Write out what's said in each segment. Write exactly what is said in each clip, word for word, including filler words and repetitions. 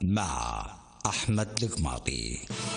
مع أحمد القماطي.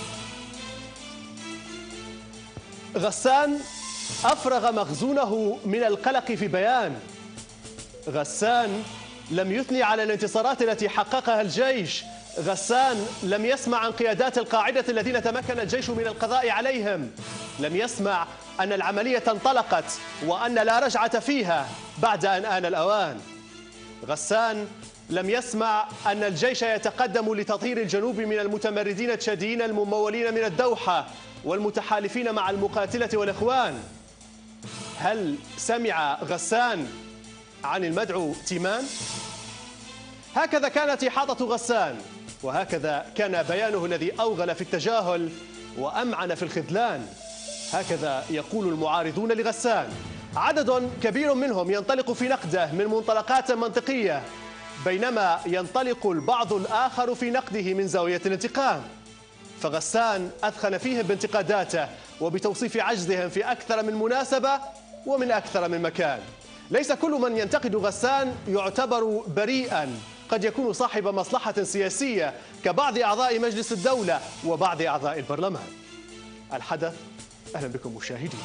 غسان أفرغ مخزونه من القلق في بيان. غسان لم يثني على الانتصارات التي حققها الجيش. غسان لم يسمع عن قيادات القاعدة الذين تمكن الجيش من القضاء عليهم. لم يسمع أن العملية انطلقت وأن لا رجعة فيها بعد أن آن الأوان. غسان لم يسمع أن الجيش يتقدم لتطهير الجنوب من المتمردين التشاديين الممولين من الدوحة والمتحالفين مع المقاتلة والإخوان. هل سمع غسان عن المدعو تيمان؟ هكذا كانت إحاطة غسان، وهكذا كان بيانه الذي أوغل في التجاهل وأمعن في الخذلان. هكذا يقول المعارضون لغسان. عدد كبير منهم ينطلق في نقده من منطلقات منطقية، بينما ينطلق البعض الآخر في نقده من زاوية الانتقام. فغسان أثخن فيهم بانتقاداته وبتوصيف عجزهم في أكثر من مناسبة ومن أكثر من مكان. ليس كل من ينتقد غسان يعتبر بريئا، قد يكون صاحب مصلحة سياسية كبعض أعضاء مجلس الدولة وبعض أعضاء البرلمان. الحدث، أهلا بكم مشاهدين.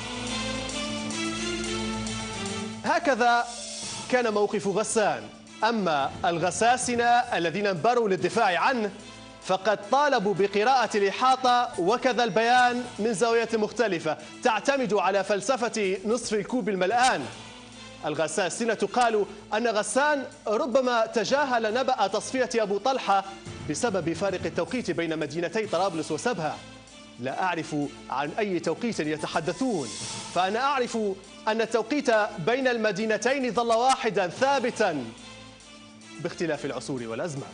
هكذا كان موقف غسان. أما الغساسنة الذين انبروا للدفاع عنه فقد طالبوا بقراءة الإحاطة وكذا البيان من زاوية مختلفة تعتمد على فلسفة نصف الكوب الملآن. الغساسنة قالوا أن غسان ربما تجاهل نبأ تصفية أبو طلحة بسبب فارق التوقيت بين مدينتي طرابلس وسبها. لا أعرف عن أي توقيت يتحدثون، فأنا أعرف أن التوقيت بين المدينتين ظل واحدا ثابتا باختلاف العصور والأزمان.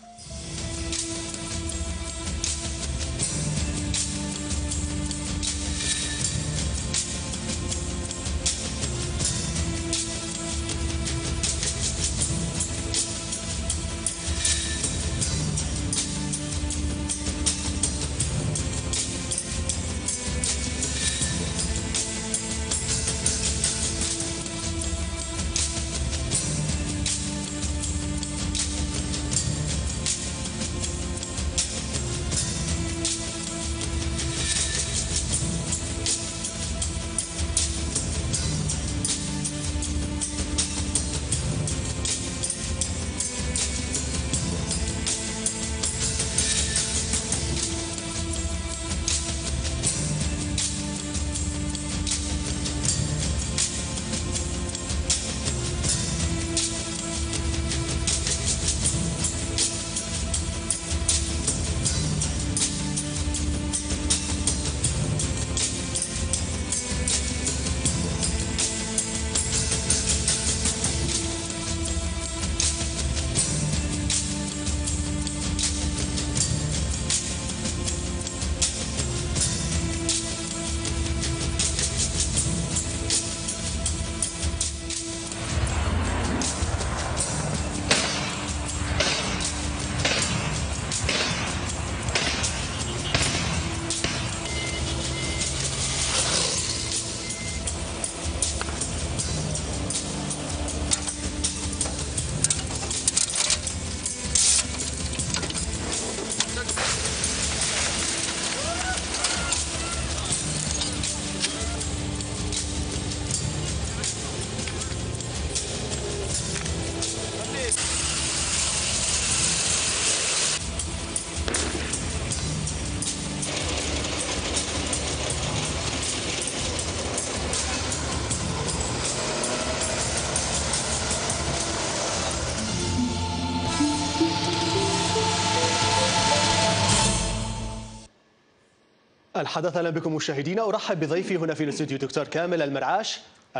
الحدث، اهلا بكم مشاهدينا. ارحب بضيفي هنا في الاستوديو دكتور كامل المرعاش،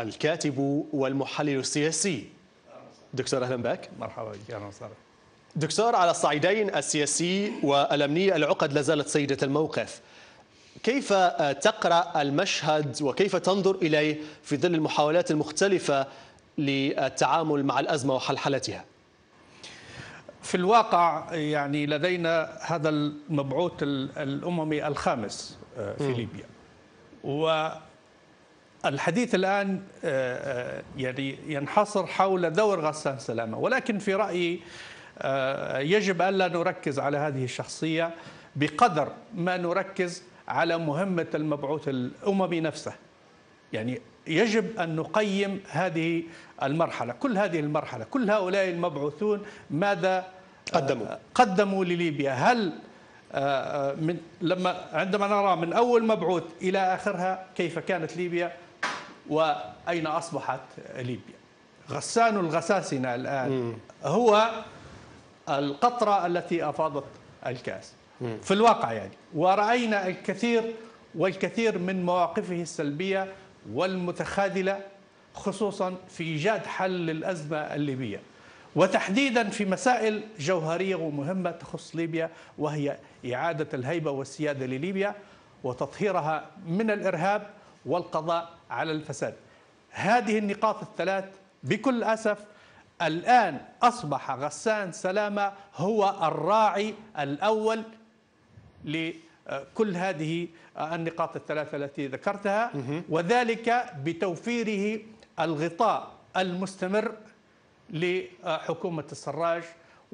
الكاتب والمحلل السياسي. دكتور اهلا بك. مرحبا بك، اهلا وسهلا. دكتور، على الصعيدين السياسي والامني العقد لا زالت سيده الموقف. كيف تقرا المشهد وكيف تنظر اليه في ظل المحاولات المختلفه للتعامل مع الازمه وحلحلتها؟ في الواقع يعني لدينا هذا المبعوث الاممي الخامس في ليبيا، والحديث الان يعني ينحصر حول دور غسان سلامه، ولكن في رايي يجب ألا نركز على هذه الشخصية بقدر ما نركز على مهمة المبعوث الأممي نفسه. يعني يجب أن نقيم هذه المرحلة، كل هذه المرحلة، كل هؤلاء المبعوثون ماذا قدموا قدموا لليبيا. هل من لما عندما نرى من أول مبعوث إلى آخرها كيف كانت ليبيا وأين أصبحت ليبيا. غسان الغساسنة الآن هو القطرة التي أفاضت الكأس في الواقع يعني. ورأينا الكثير والكثير من مواقفه السلبية والمتخاذلة خصوصا في إيجاد حل للأزمة الليبية، وتحديدا في مسائل جوهرية ومهمة تخص ليبيا، وهي إعادة الهيبة والسيادة لليبيا وتطهيرها من الإرهاب والقضاء على الفساد. هذه النقاط الثلاث بكل أسف الآن أصبح غسان سلامة هو الراعي الأول لكل هذه النقاط الثلاثة التي ذكرتها، وذلك بتوفيره الغطاء المستمر لحكومة السراج،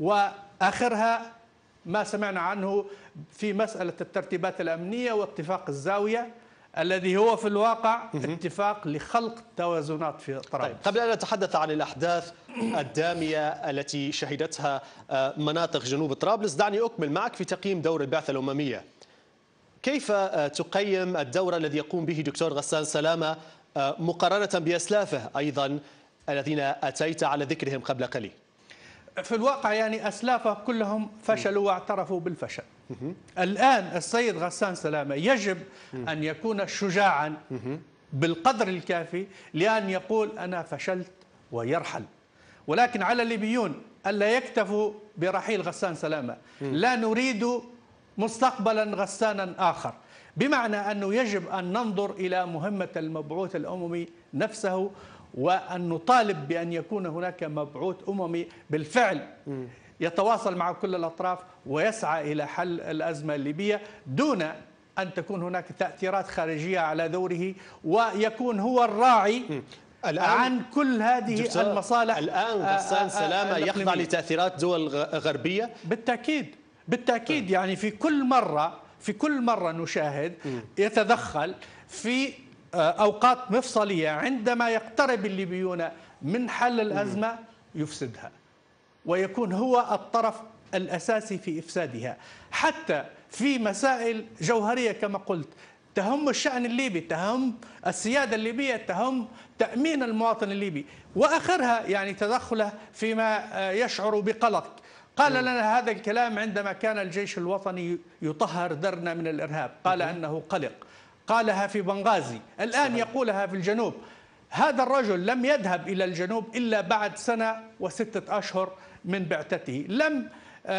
وآخرها ما سمعنا عنه في مسألة الترتيبات الأمنية واتفاق الزاوية الذي هو في الواقع اتفاق لخلق توازنات في طرابلس. طيب، قبل أن نتحدث عن الأحداث الدامية التي شهدتها مناطق جنوب طرابلس، دعني أكمل معك في تقييم دور البعثة الأممية. كيف تقيم الدور الذي يقوم به دكتور غسان سلامة مقارنة بأسلافه أيضا الذين أتيت على ذكرهم قبل قليل؟ في الواقع يعني أسلافه كلهم فشلوا واعترفوا بالفشل. الآن السيد غسان سلامة يجب أن يكون شجاعا بالقدر الكافي لأن يقول أنا فشلت ويرحل. ولكن على الليبيون ألا يكتفوا برحيل غسان سلامة. لا نريد مستقبلا غسانا آخر، بمعنى أنه يجب أن ننظر إلى مهمة المبعوث الأممي نفسه، وأن نطالب بأن يكون هناك مبعوث أممي بالفعل يتواصل مع كل الأطراف ويسعى إلى حل الأزمة الليبية دون أن تكون هناك تأثيرات خارجية على دوره، ويكون هو الراعي عن كل هذه المصالح. الآن غسان سلامة يخضع لتأثيرات دول غربية؟ بالتأكيد بالتأكيد. يعني في كل مرة في كل مرة نشاهد يتدخل في أوقات مفصلية عندما يقترب الليبيون من حل الأزمة يفسدها، ويكون هو الطرف الأساسي في إفسادها، حتى في مسائل جوهرية كما قلت تهم الشأن الليبي، تهم السيادة الليبية، تهم تأمين المواطن الليبي، وآخرها يعني تدخله فيما يشعر بقلق. قال لنا هذا الكلام عندما كان الجيش الوطني يطهر درنا من الإرهاب، قال أنه قلق، قالها في بنغازي، الآن يقولها في الجنوب. هذا الرجل لم يذهب إلى الجنوب إلا بعد سنة وستة أشهر من بعثته، لم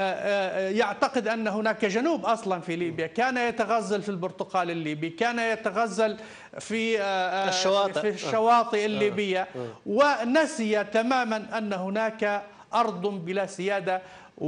يعتقد أن هناك جنوب أصلا في ليبيا، كان يتغزل في البرتقال الليبي، كان يتغزل في الشواطئ, في الشواطئ الليبية، ونسي تماما أن هناك أرض بلا سيادة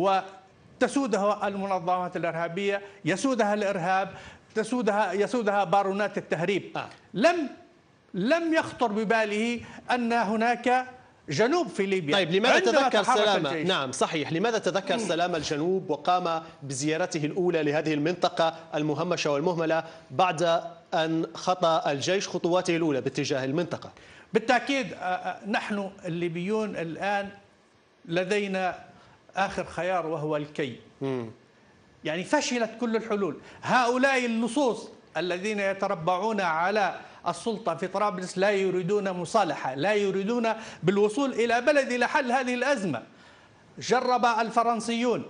وتسودها المنظمات الإرهابية، يسودها الإرهاب، تسودها يسودها بارونات التهريب. آه. لم لم يخطر بباله أن هناك جنوب في ليبيا. طيب، لماذا تذكر سلامة؟ نعم صحيح، لماذا تذكر سلامة الجنوب وقام بزيارته الأولى لهذه المنطقة المهمشة والمهملة بعد أن خطى الجيش خطواته الأولى باتجاه المنطقة؟ بالتأكيد نحن الليبيون الآن لدينا آخر خيار وهو الكي. م. يعني فشلت كل الحلول. هؤلاء اللصوص الذين يتربعون على السلطة في طرابلس لا يريدون مصالحة، لا يريدون بالوصول إلى بلد لحل هذه الأزمة. جرب الفرنسيون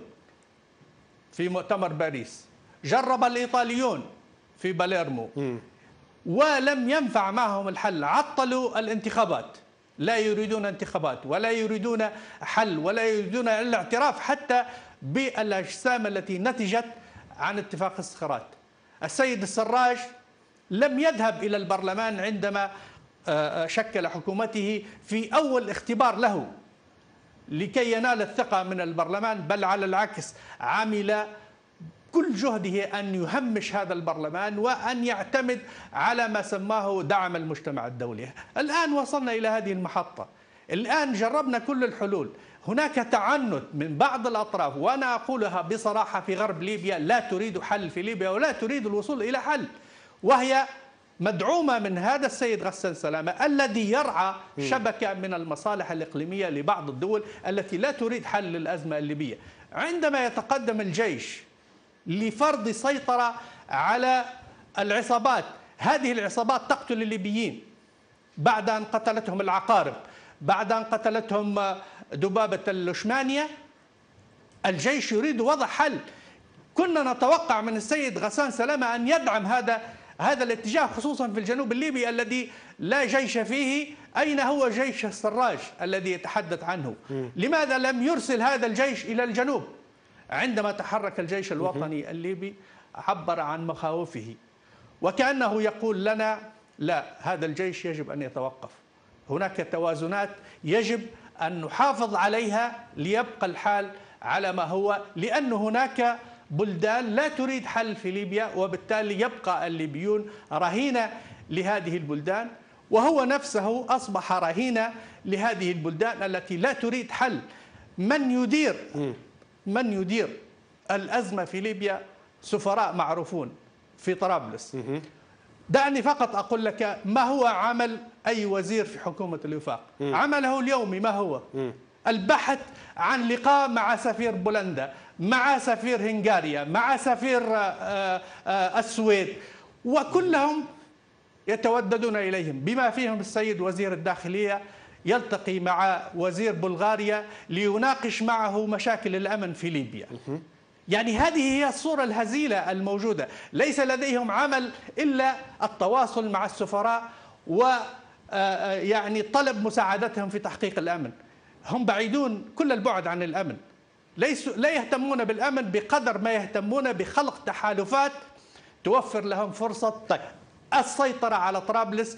في مؤتمر باريس، جرب الإيطاليون في باليرمو، م. ولم ينفع معهم الحل. عطلوا الانتخابات، لا يريدون انتخابات ولا يريدون حل ولا يريدون الاعتراف حتى بالأجسام التي نتجت عن اتفاق الصخرات. السيد السراج لم يذهب إلى البرلمان عندما شكل حكومته في أول اختبار له لكي ينال الثقة من البرلمان، بل على العكس عمل كل جهده أن يهمش هذا البرلمان وأن يعتمد على ما سماه دعم المجتمع الدولي. الآن وصلنا إلى هذه المحطة، الآن جربنا كل الحلول، هناك تعنت من بعض الأطراف، وأنا أقولها بصراحة في غرب ليبيا لا تريد حل في ليبيا ولا تريد الوصول إلى حل، وهي مدعومة من هذا السيد غسان سلامة الذي يرعى شبكة من المصالح الإقليمية لبعض الدول التي لا تريد حل للأزمة الليبية. عندما يتقدم الجيش لفرض سيطرة على العصابات، هذه العصابات تقتل الليبيين بعد أن قتلتهم العقارب، بعد أن قتلتهم دبابة اللشمانية، الجيش يريد وضع حل. كنا نتوقع من السيد غسان سلامة أن يدعم هذا هذا الاتجاه، خصوصا في الجنوب الليبي الذي لا جيش فيه. أين هو جيش السراج الذي يتحدث عنه؟ لماذا لم يرسل هذا الجيش إلى الجنوب؟ عندما تحرك الجيش الوطني الليبي عبر عن مخاوفه، وكأنه يقول لنا لا، هذا الجيش يجب أن يتوقف، هناك توازنات يجب أن نحافظ عليها ليبقى الحال على ما هو، لأن هناك بلدان لا تريد حل في ليبيا، وبالتالي يبقى الليبيون رهينة لهذه البلدان، وهو نفسه أصبح رهينة لهذه البلدان التي لا تريد حل. من يدير من يدير الأزمة في ليبيا سفراء معروفون في طرابلس. دعني فقط أقول لك ما هو عمل أي وزير في حكومة الوفاق. عمله اليومي ما هو؟ البحث عن لقاء مع سفير بولندا، مع سفير هنغاريا، مع سفير السويد، وكلهم يتوددون إليهم، بما فيهم السيد وزير الداخلية يلتقي مع وزير بلغاريا ليناقش معه مشاكل الأمن في ليبيا. يعني هذه هي الصورة الهزيلة الموجودة، ليس لديهم عمل إلا التواصل مع السفراء و يعني طلب مساعدتهم في تحقيق الأمن. هم بعيدون كل البعد عن الأمن، ليسوا لا يهتمون بالأمن بقدر ما يهتمون بخلق تحالفات توفر لهم فرصة طيب. السيطرة على طرابلس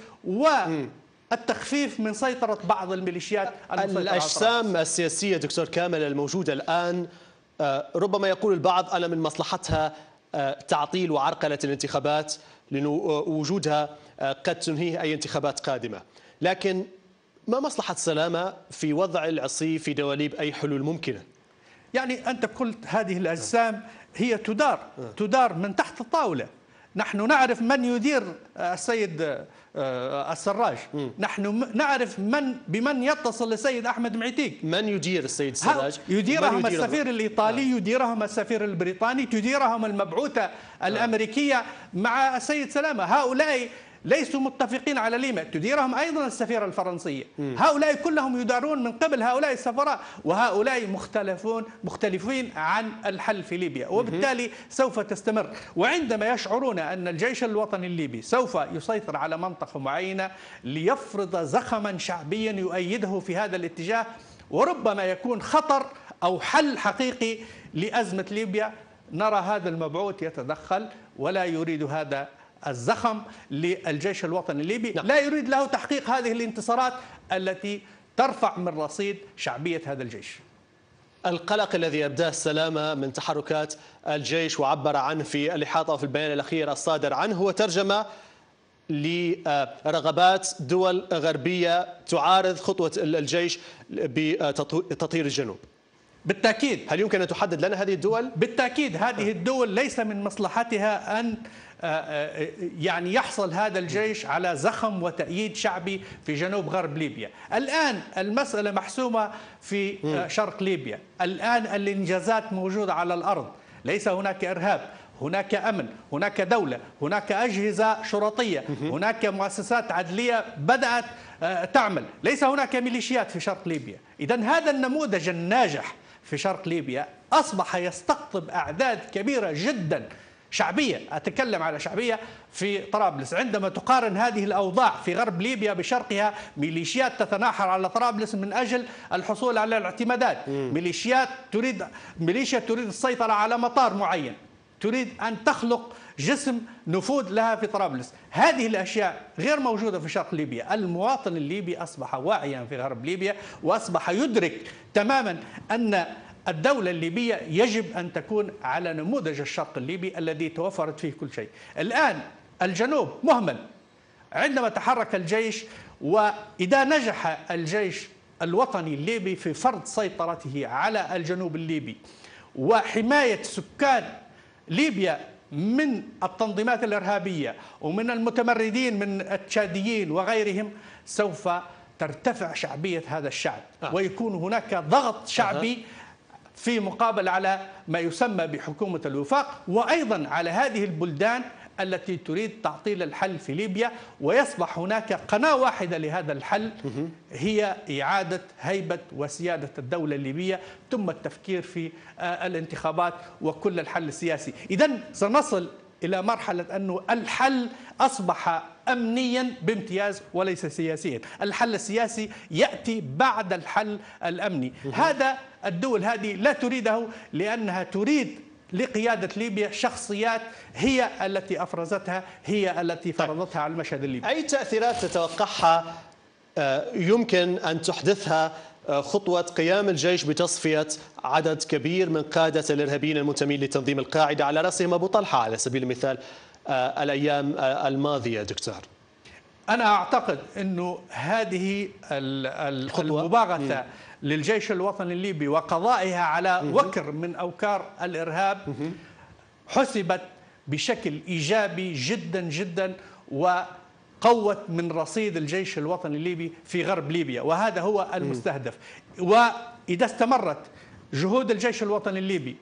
والتخفيف من سيطرة بعض الميليشيات. الأجسام السياسية دكتور كامل الموجودة الآن ربما يقول البعض أن من مصلحتها تعطيل وعرقلة الانتخابات لأن وجودها قد تنهيه أي انتخابات قادمة، لكن ما مصلحة سلامة في وضع العصي في دواليب أي حلول ممكنة؟ يعني أنت قلت هذه الأجسام هي تدار تدار من تحت الطاولة. نحن نعرف من يدير السيد السراج، نحن نعرف من بمن يتصل السيد أحمد معيتيق. من يدير السيد السراج؟ يديرهم يدير السفير الإيطالي، يديرهم السفير البريطاني، تديرهم المبعوثة الأمريكية مع السيد سلامة. هؤلاء ليسوا متفقين على ليما، تديرهم أيضا السفيرة الفرنسية. هؤلاء كلهم يدارون من قبل هؤلاء السفراء، وهؤلاء مختلفون مختلفين عن الحل في ليبيا، وبالتالي سوف تستمر. وعندما يشعرون أن الجيش الوطني الليبي سوف يسيطر على منطقة معينة ليفرض زخما شعبيا يؤيده في هذا الاتجاه، وربما يكون خطر أو حل حقيقي لأزمة ليبيا، نرى هذا المبعوث يتدخل ولا يريد هذا الزخم للجيش الوطني الليبي. نعم. لا يريد له تحقيق هذه الانتصارات التي ترفع من رصيد شعبية هذا الجيش. القلق الذي أبداه السلامة من تحركات الجيش وعبر عنه في الإحاطة وفي البيان الأخير الصادر عنه هو ترجمة لرغبات دول غربية تعارض خطوة الجيش بتطهير الجنوب. بالتأكيد. هل يمكن أن تحدد لنا هذه الدول؟ بالتأكيد هذه الدول ليس من مصلحتها أن يعني يحصل هذا الجيش على زخم وتأييد شعبي في جنوب غرب ليبيا. الآن المسألة محسومة في شرق ليبيا، الآن الإنجازات موجودة على الأرض، ليس هناك إرهاب، هناك أمن، هناك دولة، هناك أجهزة شرطية، هناك مؤسسات عدلية بدأت تعمل، ليس هناك ميليشيات في شرق ليبيا. إذن هذا النموذج الناجح في شرق ليبيا أصبح يستقطب أعداد كبيرة جدا شعبية، أتكلم على شعبية في طرابلس. عندما تقارن هذه الأوضاع في غرب ليبيا بشرقها، ميليشيات تتناحر على طرابلس من أجل الحصول على الاعتمادات، ميليشيات تريد ميليشيا تريد السيطرة على مطار معين، تريد أن تخلق جسم نفوذ لها في طرابلس. هذه الأشياء غير موجودة في شرق ليبيا. المواطن الليبي أصبح واعيا في غرب ليبيا، وأصبح يدرك تماما أن الدولة الليبية يجب أن تكون على نموذج الشرق الليبي الذي توفرت فيه كل شيء. الآن الجنوب مهمل. عندما تحرك الجيش، وإذا نجح الجيش الوطني الليبي في فرض سيطرته على الجنوب الليبي وحماية سكان ليبيا من التنظيمات الإرهابية ومن المتمردين من التشاديين وغيرهم سوف ترتفع شعبية هذا الشعب آه. ويكون هناك ضغط شعبي في مقابل على ما يسمى بحكومة الوفاق، وأيضا على هذه البلدان التي تريد تعطيل الحل في ليبيا، ويصبح هناك قناة واحدة لهذا الحل هي إعادة هيبة وسيادة الدولة الليبية ثم التفكير في الانتخابات وكل الحل السياسي. إذن سنصل إلى مرحلة أنه الحل أصبح أمنيا بامتياز وليس سياسيا. الحل السياسي يأتي بعد الحل الأمني. هذا الدول هذه لا تريده لأنها تريد لقيادة ليبيا شخصيات هي التي أفرزتها، هي التي فرضتها على المشهد الليبي. أي تأثيرات تتوقعها يمكن أن تحدثها خطوة قيام الجيش بتصفية عدد كبير من قادة الإرهابيين المنتمين لتنظيم القاعدة على رأسهم أبو طلحة على سبيل المثال الأيام الماضية دكتور؟ أنا أعتقد أنه هذه المباغتة للجيش الوطني الليبي وقضائها على وكر من أوكار الإرهاب حسبت بشكل إيجابي جدا جدا وقوت من رصيد الجيش الوطني الليبي في غرب ليبيا، وهذا هو المستهدف. وإذا استمرت جهود الجيش الوطني الليبي،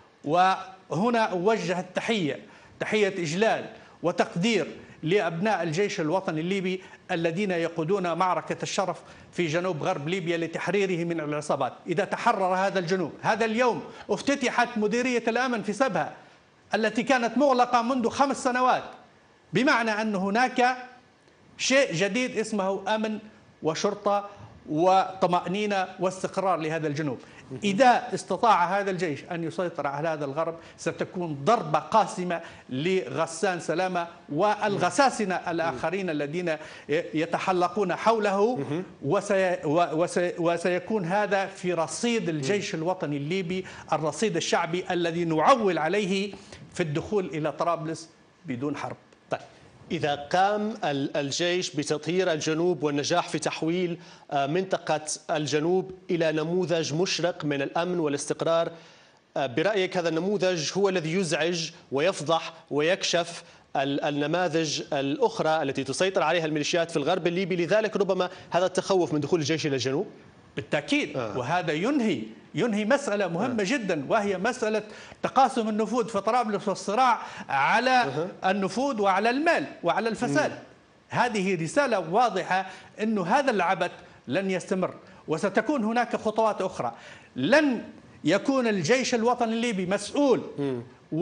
وهنا أوجه التحية تحية إجلال وتقدير لأبناء الجيش الوطني الليبي الذين يقودون معركة الشرف في جنوب غرب ليبيا لتحريره من العصابات. إذا تحرر هذا الجنوب، هذا اليوم افتتحت مديرية الأمن في سبها التي كانت مغلقة منذ خمس سنوات، بمعنى أن هناك شيء جديد اسمه أمن وشرطة وطمأنينة واستقرار لهذا الجنوب. إذا استطاع هذا الجيش أن يسيطر على هذا الغرب ستكون ضربة قاسمة لغسان سلامة والغساسنة الآخرين الذين يتحلقون حوله، وسي وسي وسيكون هذا في رصيد الجيش الوطني الليبي، الرصيد الشعبي الذي نعول عليه في الدخول إلى طرابلس بدون حرب. طيب، إذا قام الجيش بتطهير الجنوب والنجاح في تحويل منطقة الجنوب إلى نموذج مشرق من الأمن والاستقرار، برأيك هذا النموذج هو الذي يزعج ويفضح ويكشف النماذج الأخرى التي تسيطر عليها الميليشيات في الغرب الليبي، لذلك ربما هذا التخوف من دخول الجيش إلى الجنوب؟ بالتأكيد. آه. وهذا ينهي ينهي مسألة مهمة آه. جدا، وهي مسألة تقاسم النفوذ في طرابلس والصراع على آه. النفوذ وعلى المال وعلى الفساد. مم. هذه رسالة واضحة أنه هذا العبث لن يستمر، وستكون هناك خطوات أخرى. لن يكون الجيش الوطني الليبي مسؤول مم.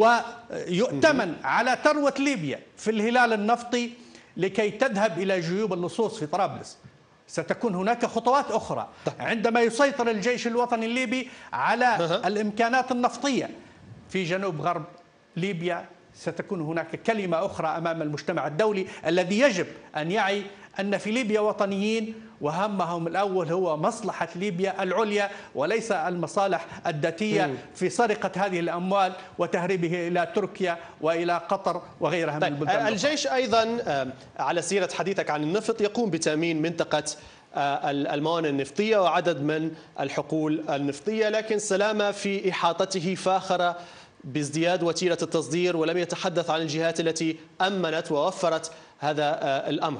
ويؤتمن مم. على ثروة ليبيا في الهلال النفطي لكي تذهب إلى جيوب اللصوص في طرابلس. ستكون هناك خطوات أخرى عندما يسيطر الجيش الوطني الليبي على الإمكانات النفطية في جنوب غرب ليبيا. ستكون هناك كلمة أخرى أمام المجتمع الدولي الذي يجب أن يعي أن في ليبيا وطنيين وهمهم الأول هو مصلحة ليبيا العليا وليس المصالح الذاتية في سرقة هذه الأموال وتهريبه إلى تركيا وإلى قطر وغيرها. طيب من البلدان. الجيش أيضا على سيرة حديثك عن النفط يقوم بتأمين منطقة الموانئ النفطية وعدد من الحقول النفطية، لكن سلامة في إحاطته فاخر بازدياد وتيرة التصدير ولم يتحدث عن الجهات التي أمنت ووفرت هذا الأمر.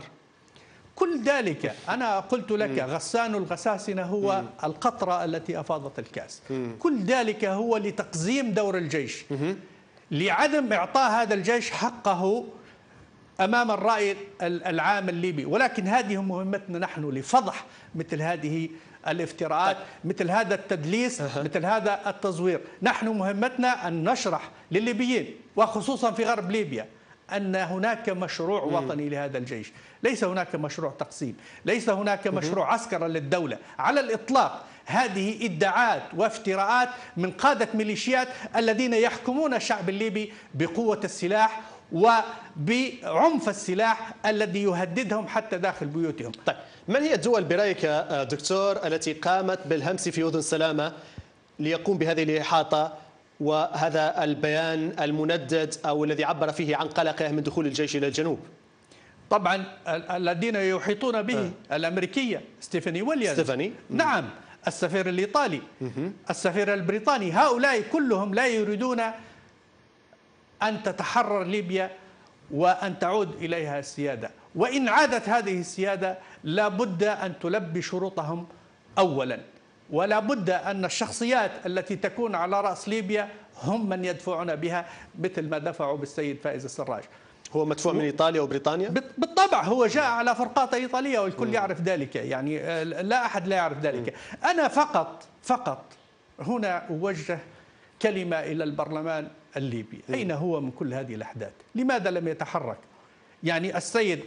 كل ذلك أنا قلت لك غسان الغساسنة هو القطرة التي أفاضت الكاس. كل ذلك هو لتقزيم دور الجيش، لعدم إعطاء هذا الجيش حقه أمام الرأي العام الليبي. ولكن هذه مهمتنا نحن لفضح مثل هذه الافتراءات، مثل هذا التدليس، مثل هذا التزوير. نحن مهمتنا أن نشرح للليبيين وخصوصا في غرب ليبيا أن هناك مشروع وطني لهذا الجيش، ليس هناك مشروع تقسيم، ليس هناك مشروع عسكري للدولة على الإطلاق. هذه ادعاءات وافتراءات من قادة ميليشيات الذين يحكمون الشعب الليبي بقوة السلاح وبعنف السلاح الذي يهددهم حتى داخل بيوتهم. طيب، من هي الدول برأيك دكتور التي قامت بالهمس في أذن سلامة ليقوم بهذه الإحاطة وهذا البيان المندد أو الذي عبر فيه عن قلقه من دخول الجيش إلى الجنوب؟ طبعا الذين يحيطون به آه. الأمريكية ستيفاني ويليامز، ستيفاني نعم، السفير الإيطالي، السفير البريطاني، هؤلاء كلهم لا يريدون أن تتحرر ليبيا وأن تعود إليها السيادة، وإن عادت هذه السيادة لا بد أن تلبي شروطهم أولا، ولا بد أن الشخصيات التي تكون على رأس ليبيا هم من يدفعون بها مثل ما دفعوا بالسيد فائز السراج. هو مدفوع من إيطاليا وبريطانيا؟ بالطبع، هو جاء على فرقاط إيطالية والكل يعرف ذلك، يعني لا أحد لا يعرف ذلك. أنا فقط فقط هنا أوجه كلمة إلى البرلمان الليبي، أين هو من كل هذه الأحداث؟ لماذا لم يتحرك؟ يعني السيد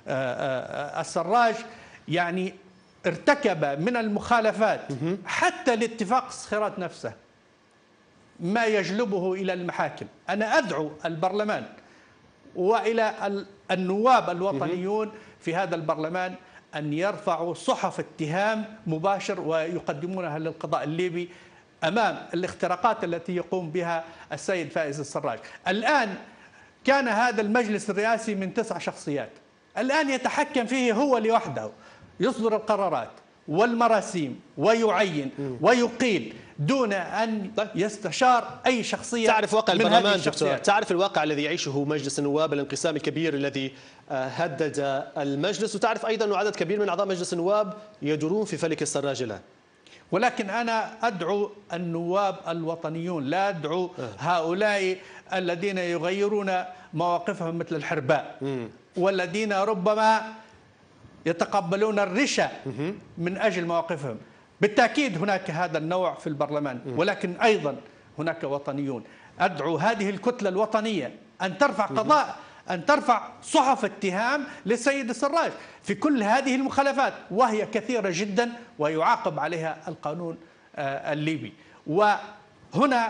السراج يعني ارتكب من المخالفات حتى لاتفاق الصخيرات نفسه ما يجلبه إلى المحاكم. أنا أدعو البرلمان وإلى النواب الوطنيون في هذا البرلمان أن يرفعوا صحف اتهام مباشر ويقدمونها للقضاء الليبي أمام الاختراقات التي يقوم بها السيد فائز السراج. الآن كان هذا المجلس الرئاسي من تسع شخصيات، الآن يتحكم فيه هو لوحده، يصدر القرارات والمراسيم ويعين ويقيل دون أن يستشار أي شخصية. تعرف واقع البرلمان دكتور، تعرف الواقع الذي يعيشه مجلس النواب، الانقسام الكبير الذي هدد المجلس، وتعرف أيضا أن عدد كبير من أعضاء مجلس النواب يدورون في فلك السراج الآن. ولكن أنا أدعو النواب الوطنيون، لا أدعو هؤلاء الذين يغيرون مواقفهم مثل الحرباء والذين ربما يتقبلون الرشا من أجل مواقفهم. بالتأكيد هناك هذا النوع في البرلمان، ولكن أيضا هناك وطنيون. أدعو هذه الكتلة الوطنية أن ترفع قضاء، أن ترفع صحف اتهام للسيد السراج في كل هذه المخالفات، وهي كثيرة جدا ويعاقب عليها القانون الليبي. وهنا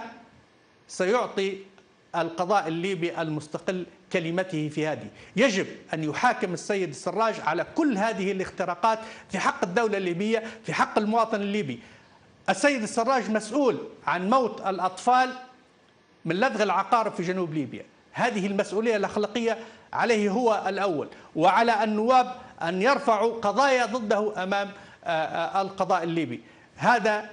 سيعطي القضاء الليبي المستقل كلمته في هذه. يجب أن يحاكم السيد السراج على كل هذه الاختراقات في حق الدولة الليبية، في حق المواطن الليبي. السيد السراج مسؤول عن موت الأطفال من لدغ العقارب في جنوب ليبيا، هذه المسؤولية الأخلاقية عليه هو الأول، وعلى النواب أن يرفعوا قضايا ضده أمام القضاء الليبي. هذا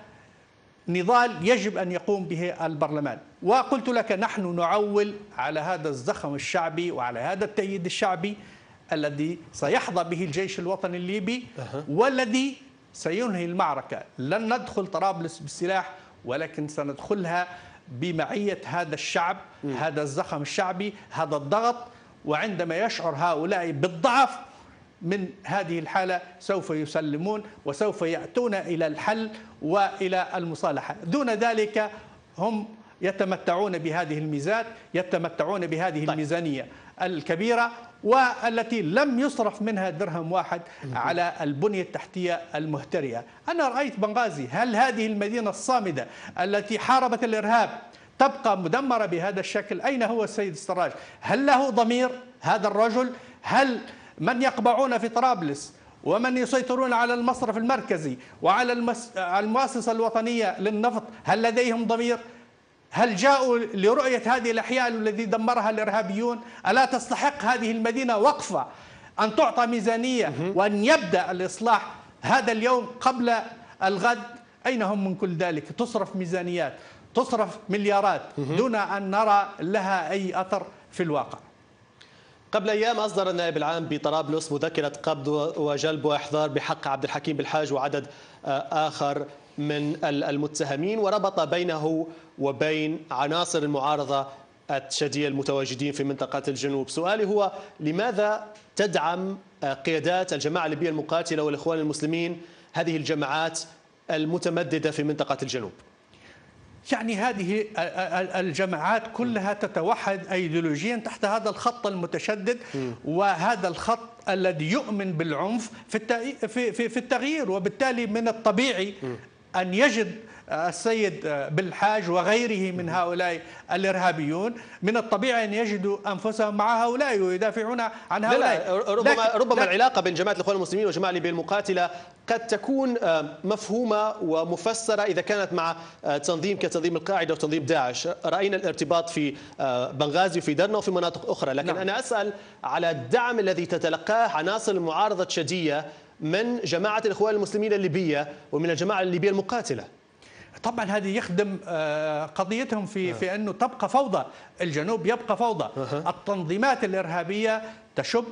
نضال يجب أن يقوم به البرلمان. وقلت لك نحن نعول على هذا الزخم الشعبي وعلى هذا التأييد الشعبي الذي سيحظى به الجيش الوطني الليبي والذي سينهي المعركة. لن ندخل طرابلس بالسلاح، ولكن سندخلها بمعية هذا الشعب، هذا الزخم الشعبي، هذا الضغط. وعندما يشعر هؤلاء بالضعف من هذه الحالة سوف يسلمون وسوف يأتون إلى الحل وإلى المصالحة. دون ذلك هم يتمتعون بهذه الميزات، يتمتعون بهذه طيب. الميزانية الكبيرة والتي لم يصرف منها درهم واحد على البنية التحتية المهترئة. أنا رأيت بنغازي، هل هذه المدينة الصامدة التي حاربت الإرهاب تبقى مدمرة بهذا الشكل؟ أين هو السيد السراج؟ هل له ضمير هذا الرجل؟ هل من يقبعون في طرابلس ومن يسيطرون على المصرف المركزي وعلى المس... المؤسسة الوطنية للنفط هل لديهم ضمير؟ هل جاءوا لرؤية هذه الأحياء التي دمرها الإرهابيون؟ ألا تستحق هذه المدينة وقفة، أن تعطى ميزانية وأن يبدأ الإصلاح هذا اليوم قبل الغد؟ أين هم من كل ذلك؟ تصرف ميزانيات، تصرف مليارات دون أن نرى لها أي أثر في الواقع. قبل أيام أصدر النائب العام بطرابلس مذكرة قبض وجلب وإحضار بحق عبد الحكيم بالحاج وعدد آخر من المتهمين، وربط بينه وبين عناصر المعارضة الشديدة المتواجدين في منطقة الجنوب. سؤالي هو: لماذا تدعم قيادات الجماعة الليبية المقاتلة والإخوان المسلمين هذه الجماعات المتمددة في منطقة الجنوب؟ يعني هذه الجماعات كلها تتوحد أيديولوجيا تحت هذا الخط المتشدد وهذا الخط الذي يؤمن بالعنف في في التغيير، وبالتالي من الطبيعي أن يجد السيد بالحاج وغيره من هؤلاء الإرهابيون من الطبيعي أن يجدوا أنفسهم مع هؤلاء ويدافعون عن هؤلاء. لا لا ربما لكن ربما لكن العلاقة بين جماعة الإخوان المسلمين والجماعة الليبية المقاتلة قد تكون مفهومة ومفسرة إذا كانت مع تنظيم كتنظيم القاعدة وتنظيم داعش. رأينا الارتباط في بنغازي وفي درنا وفي مناطق أخرى، لكن نعم. أنا أسأل على الدعم الذي تتلقاه عناصر المعارضة الشديدة من جماعة الإخوان المسلمين الليبية ومن الجماعة الليبية المقاتلة. طبعا هذه يخدم قضيتهم في في انه تبقى فوضى، الجنوب يبقى فوضى، التنظيمات الارهابيه تشب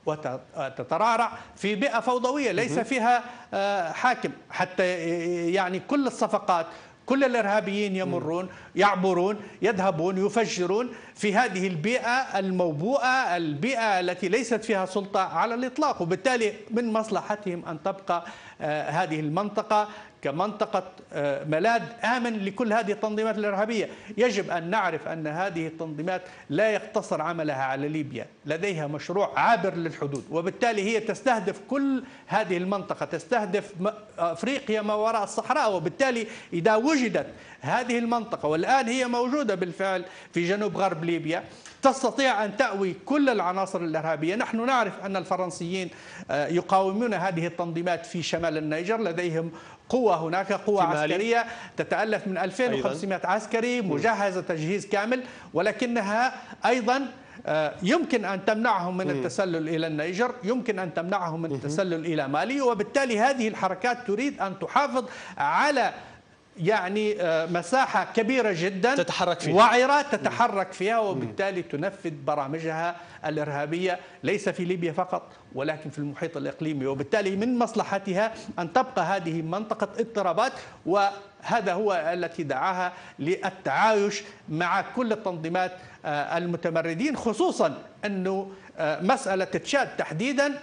وتترعرع في بيئه فوضويه ليس فيها حاكم، حتى يعني كل الصفقات كل الارهابيين يمرون يعبرون يذهبون يفجرون في هذه البيئه الموبوءه، البيئه التي ليست فيها سلطه على الاطلاق، وبالتالي من مصلحتهم ان تبقى هذه المنطقه كمنطقة ملاذ آمن لكل هذه التنظيمات الإرهابية. يجب أن نعرف أن هذه التنظيمات لا يقتصر عملها على ليبيا، لديها مشروع عابر للحدود، وبالتالي هي تستهدف كل هذه المنطقة، تستهدف أفريقيا ما وراء الصحراء، وبالتالي إذا وجدت هذه المنطقة والآن هي موجودة بالفعل في جنوب غرب ليبيا تستطيع أن تأوي كل العناصر الإرهابية. نحن نعرف أن الفرنسيين يقاومون هذه التنظيمات في شمال النيجر، لديهم قوة هناك، قوة عسكرية تتألف من ألفين وخمسمائة عسكري مجهزة تجهيز كامل، ولكنها أيضا يمكن أن تمنعهم من التسلل إلى النيجر، يمكن أن تمنعهم من التسلل إلى مالي، وبالتالي هذه الحركات تريد أن تحافظ على يعني مساحة كبيرة جدا تتحرك فيها، وعرة تتحرك فيها، وبالتالي تنفذ برامجها الإرهابية ليس في ليبيا فقط ولكن في المحيط الإقليمي، وبالتالي من مصلحتها أن تبقى هذه منطقة اضطرابات، وهذا هو التي دعاها للتعايش مع كل التنظيمات المتمردين، خصوصا أنه مسألة تشاد تحديدا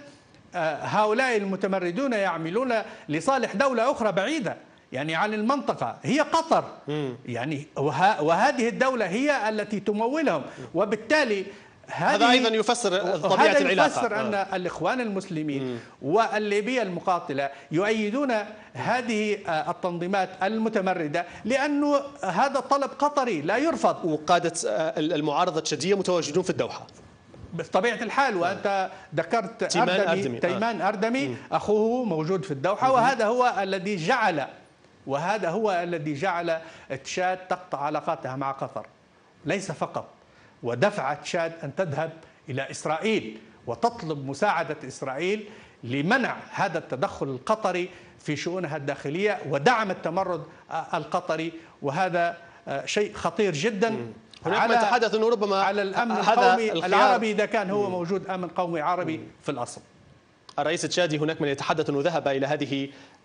هؤلاء المتمردون يعملون لصالح دولة أخرى بعيدة يعني عن المنطقة، هي قطر. يعني وهذه الدولة هي التي تمولهم، وبالتالي هذا أيضا يفسر طبيعة العلاقة. هذا يفسر أن الإخوان المسلمين والليبية المقاتلة يؤيدون هذه التنظيمات المتمردة لأنه هذا طلب قطري لا يرفض. وقادة المعارضة الشديدة متواجدون في الدوحة بطبيعة الحال، وأنت ذكرت تيمان أردمي, أردمي. تيمان أردمي أخوه موجود في الدوحة، وهذا هو الذي جعل وهذا هو الذي جعل تشاد تقطع علاقاتها مع قطر، ليس فقط، ودفع تشاد أن تذهب إلى إسرائيل وتطلب مساعدة إسرائيل لمنع هذا التدخل القطري في شؤونها الداخلية ودعم التمرد القطري، وهذا شيء خطير جدا. هناك من يتحدث أنه ربما على الأمن القومي العربي إذا كان هو موجود أمن قومي عربي في الأصل. الرئيس التشادي هناك من يتحدث أنه ذهب إلى هذه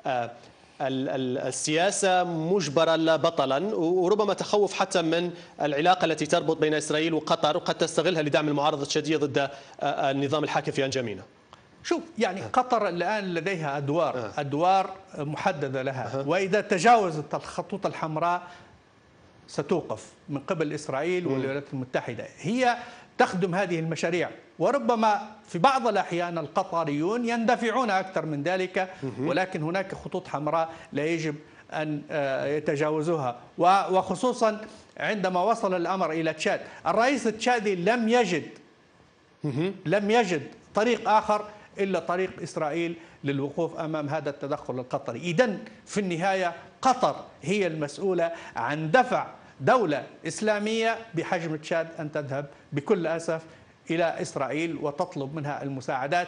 السياسة مجبرا لا بطلا، وربما تخوف حتى من العلاقة التي تربط بين إسرائيل وقطر وقد تستغلها لدعم المعارضة الشديدة ضد النظام الحاكم في أنجامينا. شوف يعني قطر الآن لديها أدوار أدوار محددة لها، وإذا تجاوزت الخطوط الحمراء ستوقف من قبل إسرائيل والولايات المتحدة. هي تخدم هذه المشاريع، وربما في بعض الأحيان القطريون يندفعون أكثر من ذلك، ولكن هناك خطوط حمراء لا يجب أن يتجاوزوها، وخصوصا عندما وصل الأمر إلى تشاد. الرئيس التشادي لم يجد لم يجد طريق آخر إلا طريق إسرائيل للوقوف أمام هذا التدخل القطري. إذن في النهاية قطر هي المسؤولة عن دفع دولة إسلامية بحجم تشاد أن تذهب بكل أسف إلى إسرائيل وتطلب منها المساعدات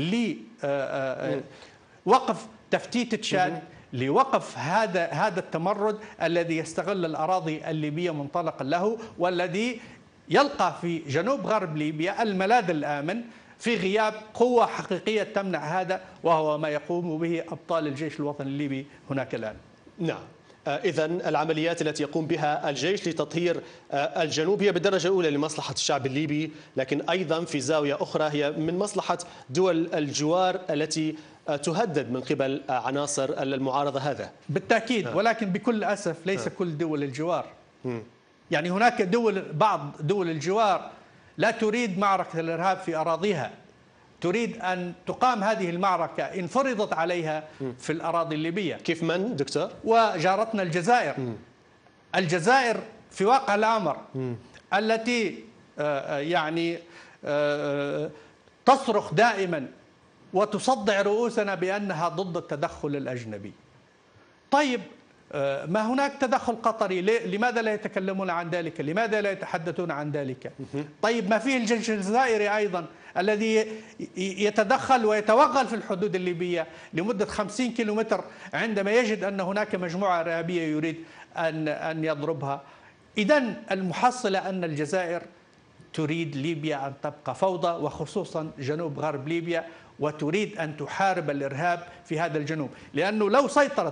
لوقف تفتيت تشاد، لوقف هذا هذا التمرد الذي يستغل الأراضي الليبية منطلقا له، والذي يلقى في جنوب غرب ليبيا الملاذ الآمن في غياب قوة حقيقية تمنع هذا، وهو ما يقوم به أبطال الجيش الوطني الليبي هناك الآن. نعم، إذن العمليات التي يقوم بها الجيش لتطهير الجنوب هي بالدرجة الأولى لمصلحة الشعب الليبي، لكن أيضا في زاوية أخرى هي من مصلحة دول الجوار التي تهدد من قبل عناصر المعارضة. هذا بالتأكيد، ولكن بكل أسف ليس كل دول الجوار. يعني هناك دول، بعض دول الجوار لا تريد معركة الإرهاب في أراضيها، تريد أن تقام هذه المعركة إن فرضت عليها في الأراضي الليبية. كيف من دكتور؟ وجارتنا الجزائر. م. الجزائر في واقع الأمر م. التي يعني تصرخ دائما وتصدع رؤوسنا بأنها ضد التدخل الأجنبي. طيب ما هناك تدخل قطري، لماذا لا يتكلمون عن ذلك؟ لماذا لا يتحدثون عن ذلك؟ طيب ما فيه الجيش الجزائري أيضا الذي يتدخل ويتوغل في الحدود الليبية لمدة خمسين كيلومتر عندما يجد أن هناك مجموعة إرهابية يريد أن أن يضربها. إذن المحصلة أن الجزائر تريد ليبيا أن تبقى فوضى، وخصوصا جنوب غرب ليبيا، وتريد أن تحارب الإرهاب في هذا الجنوب، لأنه لو سيطرت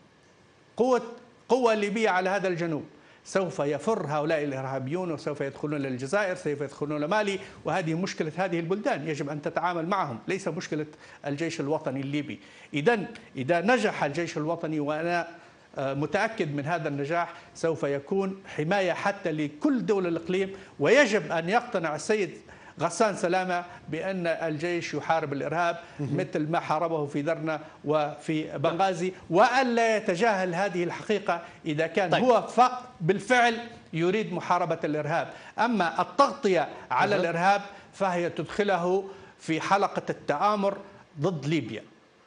قوة قوة ليبية على هذا الجنوب سوف يفر هؤلاء الإرهابيون وسوف يدخلون للجزائر، سوف يدخلون مالي، وهذه مشكلة هذه البلدان يجب أن تتعامل معهم، ليس مشكلة الجيش الوطني الليبي. إذن إذا نجح الجيش الوطني، وأنا متأكد من هذا النجاح، سوف يكون حماية حتى لكل دول الإقليم، ويجب أن يقتنع السيد غسان سلامة بأن الجيش يحارب الإرهاب مثل ما حاربه في درنا وفي بنغازي، وألا يتجاهل هذه الحقيقة إذا كان طيب. هو بالفعل يريد محاربة الإرهاب. أما التغطية على الإرهاب فهي تدخله في حلقة التآمر ضد ليبيا.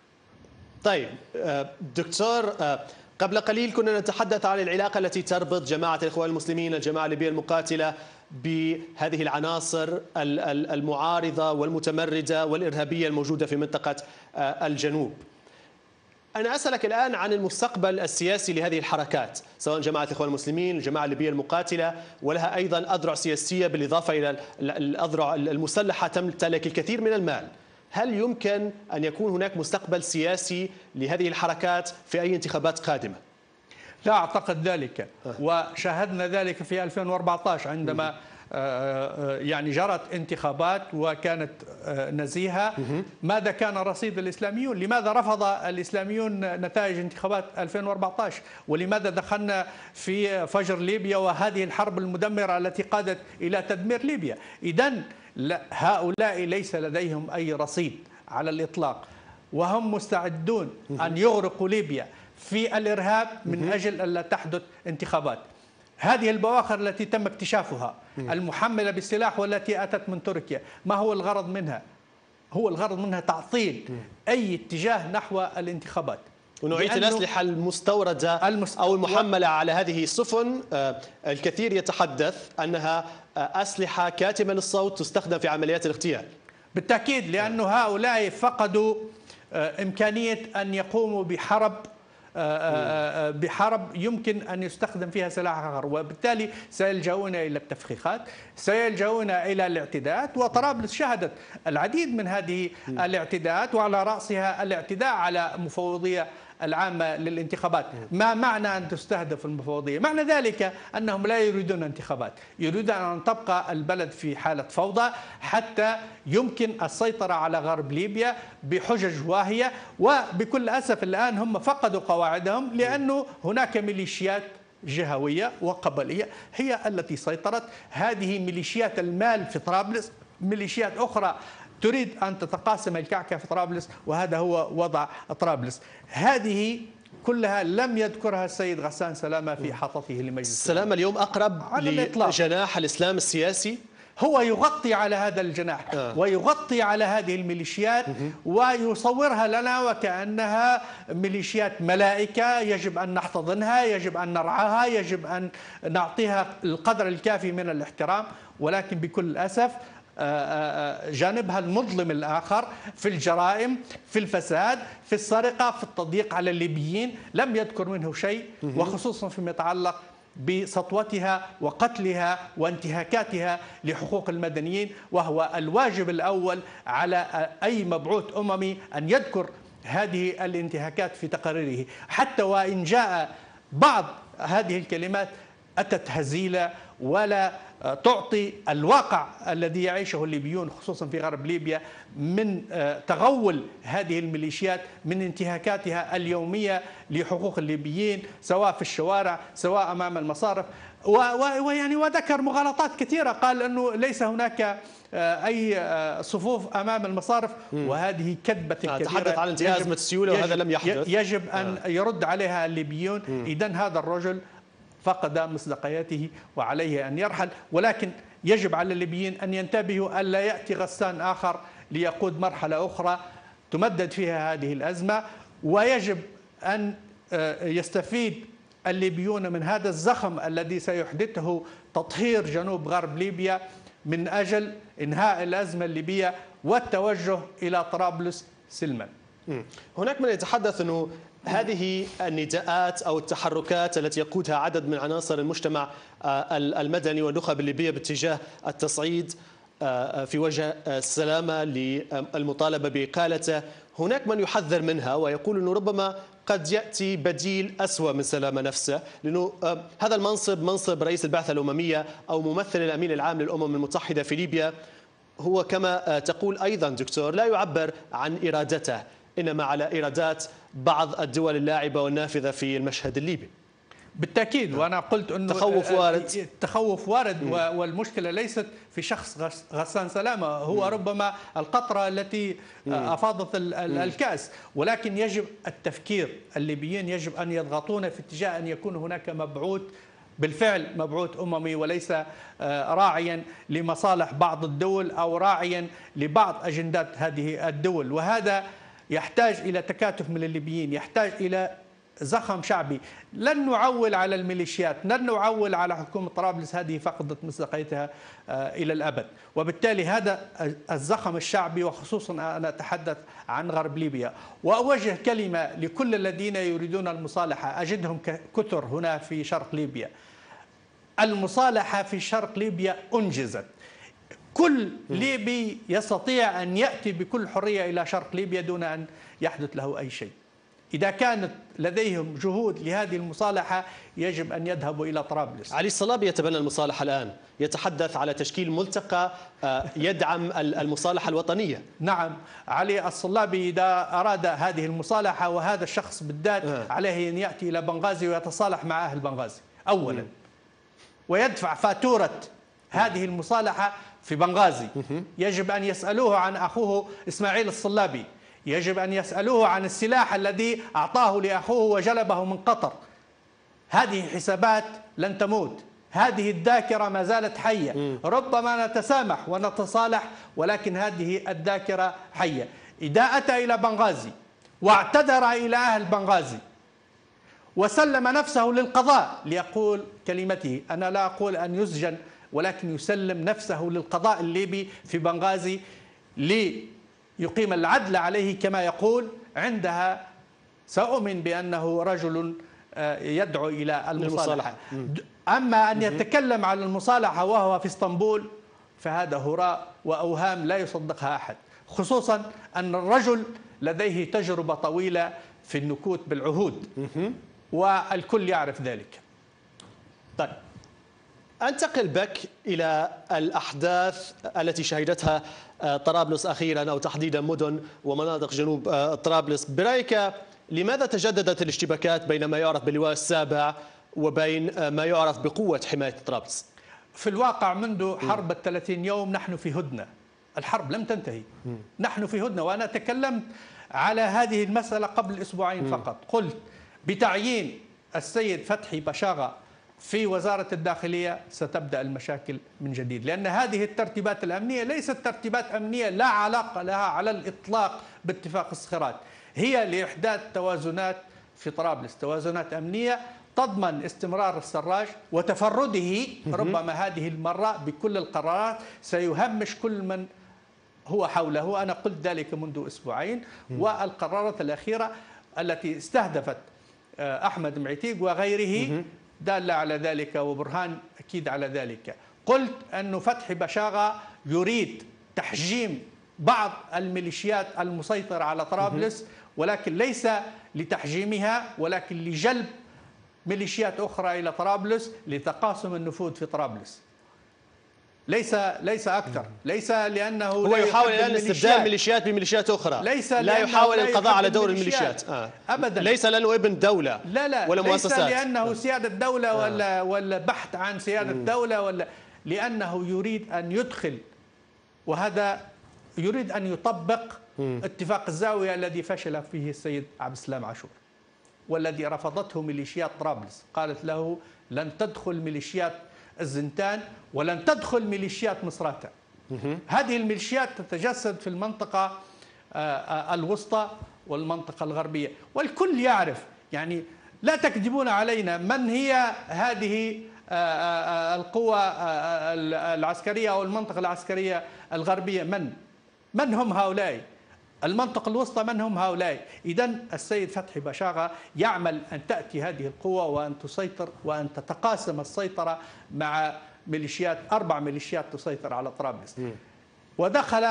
طيب دكتور، قبل قليل كنا نتحدث عن العلاقة التي تربط جماعة الإخوان المسلمين، الجماعة الليبية المقاتلة، بهذه العناصر المعارضة والمتمردة والإرهابية الموجودة في منطقة الجنوب. أنا أسألك الآن عن المستقبل السياسي لهذه الحركات، سواء جماعة الإخوان المسلمين، الجماعة الليبية المقاتلة، ولها أيضا أذرع سياسية بالإضافة إلى الأذرع المسلحة تمتلك الكثير من المال. هل يمكن أن يكون هناك مستقبل سياسي لهذه الحركات في أي انتخابات قادمة؟ لا أعتقد ذلك، وشاهدنا ذلك في ألفين وأربعة عشر عندما يعني جرت انتخابات وكانت نزيهة. ماذا كان رصيد الإسلاميون؟ لماذا رفض الإسلاميون نتائج انتخابات ألفين وأربعة عشر؟ ولماذا دخلنا في فجر ليبيا وهذه الحرب المدمرة التي قادت إلى تدمير ليبيا؟ إذن هؤلاء ليس لديهم أي رصيد على الإطلاق، وهم مستعدون أن يغرقوا ليبيا في الإرهاب من أجل ألا تحدث انتخابات. هذه البواخر التي تم اكتشافها المحملة بالسلاح والتي أتت من تركيا، ما هو الغرض منها؟ هو الغرض منها تعطيل أي اتجاه نحو الانتخابات. ونوعية الأسلحة المستوردة المست... أو المحملة على هذه السفن، الكثير يتحدث أنها أسلحة كاتمة للصوت تستخدم في عمليات الاغتيال. بالتأكيد، لأن هؤلاء فقدوا إمكانية أن يقوموا بحرب بحرب يمكن أن يستخدم فيها سلاح آخر، وبالتالي سيلجؤون إلى التفخيخات، سيلجؤون إلى الاعتداءات. وطرابلس شهدت العديد من هذه الاعتداءات، وعلى رأسها الاعتداء على مفوضية العامة للانتخابات. ما معنى أن تستهدف المفوضية؟ معنى ذلك أنهم لا يريدون انتخابات، يريدون أن تبقى البلد في حالة فوضى حتى يمكن السيطرة على غرب ليبيا بحجج واهية. وبكل أسف الآن هم فقدوا قواعدهم، لأنه هناك ميليشيات جهوية وقبلية هي التي سيطرت. هذه ميليشيات المال في طرابلس، ميليشيات أخرى تريد أن تتقاسم الكعكة في طرابلس، وهذا هو وضع طرابلس. هذه كلها لم يذكرها السيد غسان سلامة في حطته لمجلس سلامة. اليوم أقرب لجناح الإسلام السياسي، هو يغطي على هذا الجناح آه. ويغطي على هذه الميليشيات ويصورها لنا وكأنها ميليشيات ملائكة يجب أن نحتضنها، يجب أن نرعاها، يجب أن نعطيها القدر الكافي من الاحترام. ولكن بكل أسف جانبها المظلم الآخر في الجرائم، في الفساد، في السرقة، في التضييق على الليبيين لم يذكر منه شيء، وخصوصا فيما يتعلق بسطوتها وقتلها وانتهاكاتها لحقوق المدنيين، وهو الواجب الأول على أي مبعوث أممي أن يذكر هذه الانتهاكات في تقاريره، حتى وإن جاء بعض هذه الكلمات أتت هزيلة ولا تعطي الواقع الذي يعيشه الليبيون خصوصا في غرب ليبيا من تغول هذه الميليشيات، من انتهاكاتها اليومية لحقوق الليبيين سواء في الشوارع سواء أمام المصارف. ويعني وذكر مغالطات كثيرة، قال أنه ليس هناك أي صفوف أمام المصارف، وهذه كذبة كبيرة. تحدث عن انتهاء أزمة السيولة وهذا لم يحدث. يجب أن يرد عليها الليبيون. إذن هذا الرجل فقد مصداقيته وعليه أن يرحل، ولكن يجب على الليبيين أن ينتبهوا ألا يأتي غسان آخر ليقود مرحلة أخرى تمدد فيها هذه الأزمة. ويجب أن يستفيد الليبيون من هذا الزخم الذي سيحدثه تطهير جنوب غرب ليبيا من أجل إنهاء الأزمة الليبية والتوجه إلى طرابلس سلما. هناك من يتحدث أنه هذه النداءات أو التحركات التي يقودها عدد من عناصر المجتمع المدني والنخب الليبية باتجاه التصعيد في وجه السلامة للمطالبة بإقالته، هناك من يحذر منها ويقول أنه ربما قد يأتي بديل أسوأ من سلامة نفسه، لأنه هذا المنصب منصب رئيس البعثة الأممية أو ممثل الأمين العام للأمم المتحدة في ليبيا هو كما تقول أيضا دكتور لا يعبر عن إرادته، إنما على إرادات بعض الدول اللاعبة والنافذة في المشهد الليبي. بالتأكيد، وأنا قلت أنه تخوف وارد. التخوف وارد، والمشكلة ليست في شخص غسان سلامة، هو ربما القطرة التي أفاضت الكأس، ولكن يجب التفكير. الليبيين يجب أن يضغطون في اتجاه أن يكون هناك مبعوث بالفعل، مبعوث أممي، وليس راعيا لمصالح بعض الدول أو راعيا لبعض أجندات هذه الدول. وهذا يحتاج إلى تكاتف من الليبيين، يحتاج إلى زخم شعبي. لن نعول على الميليشيات، لن نعول على حكومة طرابلس، هذه فقدت مصداقيتها إلى الأبد. وبالتالي هذا الزخم الشعبي، وخصوصا أنا أتحدث عن غرب ليبيا. وأوجه كلمة لكل الذين يريدون المصالحة، أجدهم كثر هنا في شرق ليبيا. المصالحة في شرق ليبيا أنجزت، كل ليبي يستطيع أن يأتي بكل حرية إلى شرق ليبيا دون أن يحدث له أي شيء. إذا كانت لديهم جهود لهذه المصالحة يجب أن يذهبوا إلى طرابلس. علي الصلابي يتبنى المصالحة الآن، يتحدث على تشكيل ملتقى يدعم المصالحة الوطنية. نعم، علي الصلابي إذا أراد هذه المصالحة، وهذا الشخص بالذات عليه أن يأتي إلى بنغازي ويتصالح مع أهل بنغازي أولا، ويدفع فاتورة هذه المصالحة في بنغازي. يجب أن يسألوه عن أخوه إسماعيل الصلابي، يجب أن يسألوه عن السلاح الذي أعطاه لأخوه وجلبه من قطر. هذه حسابات لن تموت، هذه الذاكرة ما زالت حية. ربما نتسامح ونتصالح، ولكن هذه الذاكرة حية. إذا أتى إلى بنغازي واعتذر إلى أهل بنغازي وسلم نفسه للقضاء ليقول كلمته، أنا لا أقول أن يسجن، ولكن يسلم نفسه للقضاء الليبي في بنغازي ليقيم العدل عليه كما يقول، عندها سأؤمن بأنه رجل يدعو إلى المصالحة. أما أن يتكلم عن المصالحة وهو في اسطنبول فهذا هراء وأوهام لا يصدقها أحد، خصوصا أن الرجل لديه تجربة طويلة في النكوت بالعهود، والكل يعرف ذلك. طيب، أنتقل بك إلى الأحداث التي شهدتها طرابلس أخيرا، أو تحديدا مدن ومناطق جنوب طرابلس. برأيك لماذا تجددت الاشتباكات بين ما يعرف باللواء السابع وبين ما يعرف بقوة حماية طرابلس؟ في الواقع منذ حرب الثلاثين يوم نحن في هدنة، الحرب لم تنتهي، نحن في هدنة. وأنا تكلمت على هذه المسألة قبل أسبوعين فقط، قلت بتعيين السيد فتحي بشاغة في وزارة الداخلية ستبدأ المشاكل من جديد، لأن هذه الترتيبات الأمنية ليست ترتيبات أمنية لا علاقة لها على الإطلاق باتفاق الصخرات، هي لإحداث توازنات في طرابلس، توازنات أمنية تضمن استمرار السراج وتفرده. ربما هذه المرة بكل القرارات سيهمش كل من هو حوله، أنا قلت ذلك منذ أسبوعين. والقرارات الأخيرة التي استهدفت أحمد معتيق وغيره دالة على ذلك، وبرهان أكيد على ذلك. قلت أن فتحي بشاغة يريد تحجيم بعض الميليشيات المسيطرة على طرابلس، ولكن ليس لتحجيمها، ولكن لجلب ميليشيات أخرى إلى طرابلس لتقاسم النفوذ في طرابلس. ليس ليس اكثر، ليس لانه هو يحاول الان استبدال ميليشيات بميليشيات اخرى، ليس لا يحاول لا القضاء على دور الميليشيات آه. ابدا، ليس لانه ابن دوله لا لا ولا مؤسسات، ليس لانه سياده دوله آه. ولا ولا بحث عن سياده م. دوله، ولا لانه يريد ان يدخل، وهذا يريد ان يطبق م. اتفاق الزاويه الذي فشل فيه السيد عبد السلام عاشور، والذي رفضته ميليشيات طرابلس، قالت له لن تدخل ميليشيات الزنتان ولن تدخل ميليشيات مصراتة. هذه الميليشيات تتجسد في المنطقة الوسطى والمنطقة الغربية، والكل يعرف، يعني لا تكذبون علينا، من هي هذه القوى العسكرية أو المنطقة العسكرية الغربية؟ من من هم هؤلاء؟ المنطقة الوسطى من هم هؤلاء؟ إذن السيد فتحي بشاغة يعمل أن تأتي هذه القوة وأن تسيطر وأن تتقاسم السيطرة مع ميليشيات، أربع ميليشيات تسيطر على طرابلس. ودخل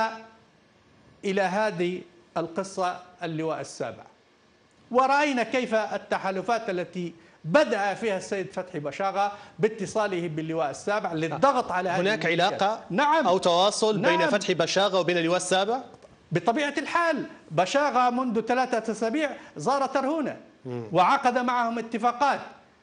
إلى هذه القصة اللواء السابع، ورأينا كيف التحالفات التي بدأ فيها السيد فتحي بشاغة باتصاله باللواء السابع للضغط على هذه هناك الميليشيات. علاقة نعم أو تواصل نعم. بين فتحي بشاغة وبين اللواء السابع؟ بطبيعة الحال بشاغة منذ ثلاثة أسابيع زار ترهونة وعقد معهم اتفاقات،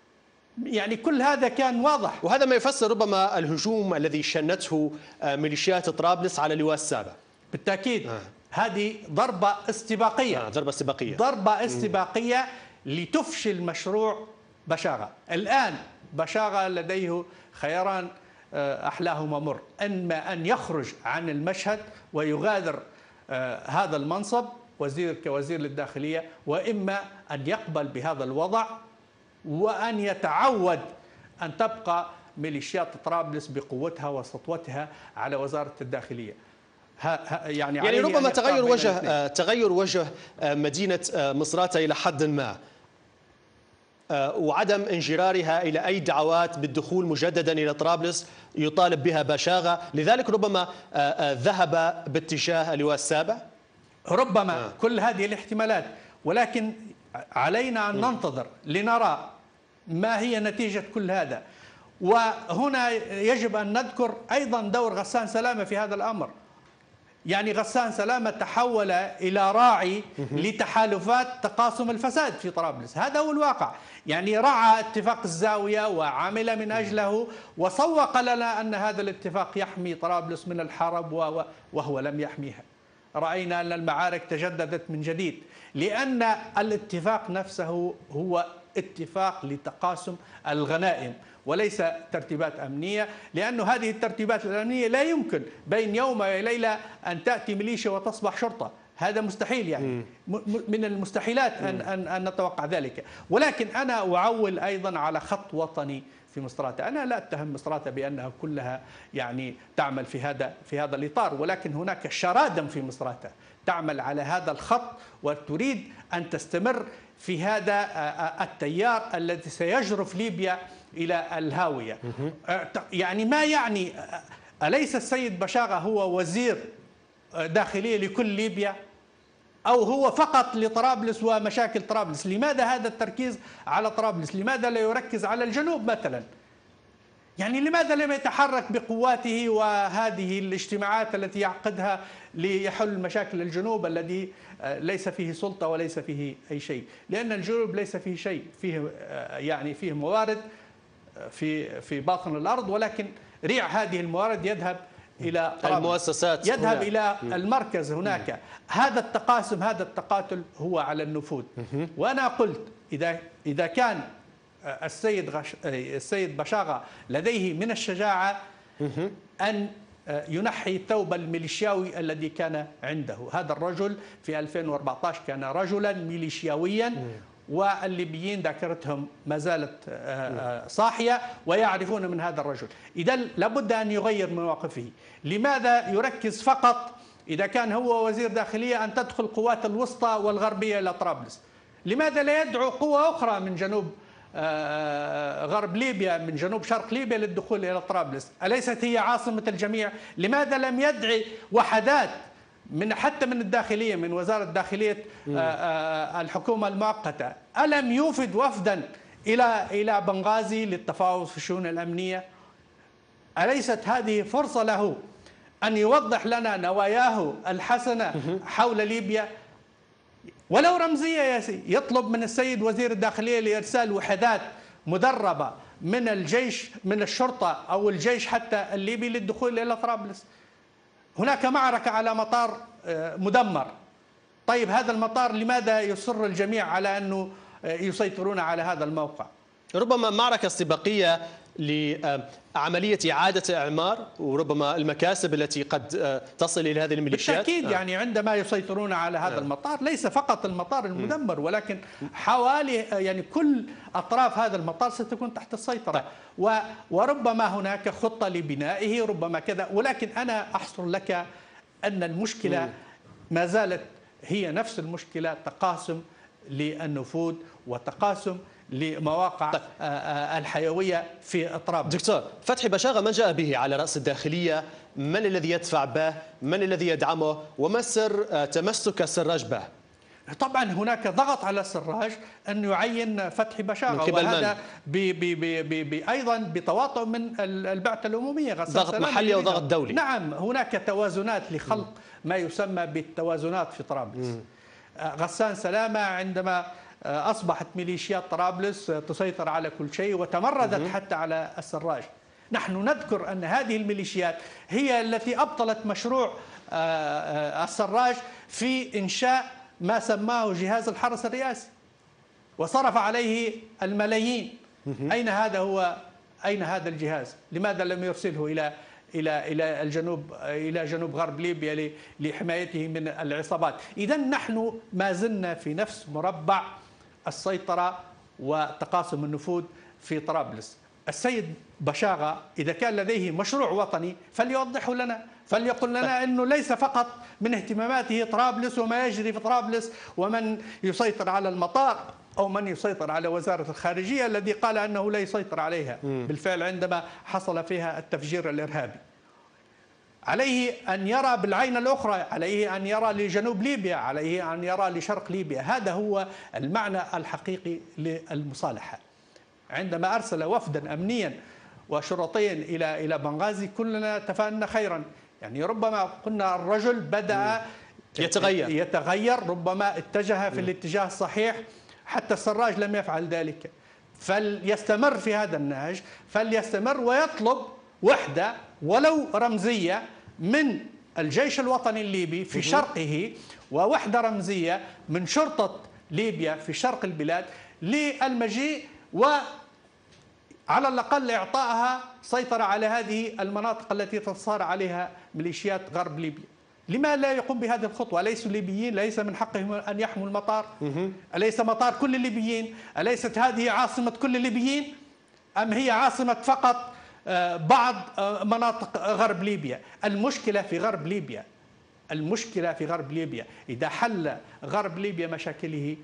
يعني كل هذا كان واضح. وهذا ما يفسر ربما الهجوم الذي شنته ميليشيات طرابلس على اللواء السابع. بالتأكيد آه. هذه ضربة استباقية آه. ضربة استباقية ضربة استباقية لتفشل مشروع بشاغة. الآن بشاغة لديه خياران أحلاهما مر، إما أن يخرج عن المشهد ويغادر هذا المنصب وزير كوزير للداخلية، وإما أن يقبل بهذا الوضع وأن يتعود أن تبقى ميليشيات طرابلس بقوتها وسطوتها على وزارة الداخلية. يعني, يعني ربما تغير وجه تغير وجه مدينة مصراتة إلى حد ما، وعدم انجرارها إلى أي دعوات بالدخول مجددا إلى طرابلس يطالب بها بشاغة، لذلك ربما ذهب باتجاه اللواء السابع. ربما آه. كل هذه الاحتمالات، ولكن علينا أن ننتظر لنرى ما هي نتيجة كل هذا. وهنا يجب أن نذكر أيضا دور غسان سلامة في هذا الأمر. يعني غسان سلامة تحول إلى راعي لتحالفات تقاسم الفساد في طرابلس، هذا هو الواقع. يعني رعى اتفاق الزاوية وعمل من أجله وسوق لنا أن هذا الاتفاق يحمي طرابلس من الحرب، وهو لم يحميها. رأينا أن المعارك تجددت من جديد، لأن الاتفاق نفسه هو اتفاق لتقاسم الغنائم وليس ترتيبات أمنية، لأن هذه الترتيبات الأمنية لا يمكن بين يوم وليلة أن تأتي ميليشيا وتصبح شرطة، هذا مستحيل، يعني من المستحيلات أن, أن, أن نتوقع ذلك. ولكن أنا أعول أيضا على خط وطني في مصراتة. أنا لا أتهم مصراتة بأنها كلها يعني تعمل في هذا في هذا الإطار، ولكن هناك شرادم في مصراتة تعمل على هذا الخط وتريد أن تستمر في هذا التيار الذي سيجرف ليبيا إلى الهاوية. يعني ما يعني، أليس السيد بشاغة هو وزير داخلية لكل ليبيا، أو هو فقط لطرابلس ومشاكل طرابلس؟ لماذا هذا التركيز على طرابلس؟ لماذا لا يركز على الجنوب مثلا؟ يعني لماذا لم يتحرك بقواته وهذه الاجتماعات التي يعقدها ليحل مشاكل الجنوب الذي ليس فيه سلطة وليس فيه أي شيء؟ لأن الجنوب ليس فيه شيء، فيه يعني فيه موارد في في باطن الأرض، ولكن ريع هذه الموارد يذهب إلى المؤسسات، يذهب هنا إلى المركز هناك. هذا التقاسم، هذا التقاتل هو على النفوذ. وأنا قلت إذا إذا كان السيد غش... السيد بشاغة لديه من الشجاعة أن ينحي الثوب الميليشياوي الذي كان عنده. هذا الرجل في ألفين وأربعة عشر كان رجلا ميليشياويا، والليبيين ذاكرتهم ما زالت صاحية ويعرفون من هذا الرجل. إذا لابد أن يغير مواقفه. لماذا يركز فقط إذا كان هو وزير داخلية أن تدخل قوات الوسطى والغربية إلى طرابلس؟ لماذا لا يدعو قوة أخرى من جنوب غرب ليبيا، من جنوب شرق ليبيا للدخول إلى طرابلس؟ أليست هي عاصمة الجميع؟ لماذا لم يدعي وحدات من حتى من الداخلية، من وزارة داخلية الحكومة المؤقتة؟ ألم يوفد وفدا إلى إلى بنغازي للتفاوض في الشؤون الأمنية؟ أليست هذه فرصة له أن يوضح لنا نواياه الحسنة حول ليبيا ولو رمزية يا سيدي؟ يطلب من السيد وزير الداخلية لإرسال وحدات مدربة من الجيش من الشرطة أو الجيش حتى الليبي للدخول إلى طرابلس. هناك معركة على مطار مدمر. طيب هذا المطار لماذا يصر الجميع على أنه يسيطرون على هذا الموقع؟ ربما معركة استباقية لعملية إعادة إعمار وربما المكاسب التي قد تصل إلى هذه الميليشيات. بالتأكيد يعني عندما يسيطرون على هذا المطار ليس فقط المطار المدمر ولكن حوالي يعني كل أطراف هذا المطار ستكون تحت السيطرة. وربما هناك خطة لبنائه ربما كذا، ولكن أنا أحصر لك أن المشكلة ما زالت هي نفس المشكلة، تقاسم للنفوذ وتقاسم لمواقع طيب. الحيوية في طرابلس. دكتور فتحي بشاغة، من جاء به على رأس الداخلية؟ من الذي يدفع به؟ من الذي يدعمه؟ وما سر تمسك السراج به؟ طبعا هناك ضغط على السراج أن يعين فتحي بشاغة، وهذا بي بي بي بي بي أيضا بتواطؤ من البعثة العمومية. ضغط محلي وضغط دولي. نعم هناك توازنات لخلق ما يسمى بالتوازنات في طرابلس. غسان سلامة عندما أصبحت ميليشيات طرابلس تسيطر على كل شيء وتمردت حتى على السراج. نحن نذكر أن هذه الميليشيات هي التي أبطلت مشروع السراج في إنشاء ما سماه جهاز الحرس الرئاسي وصرف عليه الملايين. أين هذا هو أين هذا الجهاز؟ لماذا لم يرسله إلى إلى إلى الجنوب إلى جنوب غرب ليبيا لحمايته من العصابات؟ إذا نحن ما زلنا في نفس مربع السيطرة وتقاسم النفوذ في طرابلس. السيد بشاغة إذا كان لديه مشروع وطني فليوضحه لنا، فليقل لنا أنه ليس فقط من اهتماماته طرابلس وما يجري في طرابلس ومن يسيطر على المطار أو من يسيطر على وزارة الخارجية الذي قال أنه لا يسيطر عليها بالفعل عندما حصل فيها التفجير الإرهابي. عليه أن يرى بالعين الأخرى، عليه أن يرى لجنوب ليبيا، عليه أن يرى لشرق ليبيا. هذا هو المعنى الحقيقي للمصالحة. عندما أرسل وفدا أمنيا وشرطيا إلى إلى بنغازي كلنا تفاءلنا خيرا، يعني ربما قلنا الرجل بدأ يتغير يتغير ربما اتجه في الاتجاه الصحيح، حتى السراج لم يفعل ذلك. فليستمر في هذا النهج، فليستمر ويطلب وحدة ولو رمزية من الجيش الوطني الليبي في شرقه ووحدة رمزية من شرطة ليبيا في شرق البلاد للمجيء وعلى الأقل إعطائها سيطرة على هذه المناطق التي تنتصار عليها ميليشيات غرب ليبيا. لما لا يقوم بهذه الخطوة؟ أليسوا ليبيين؟ ليس من حقهم أن يحموا المطار؟ أليس مطار كل الليبيين؟ أليست هذه عاصمة كل الليبيين؟ أم هي عاصمة فقط بعض مناطق غرب ليبيا؟ المشكلة في غرب ليبيا، المشكلة في غرب ليبيا. إذا حل غرب ليبيا مشاكله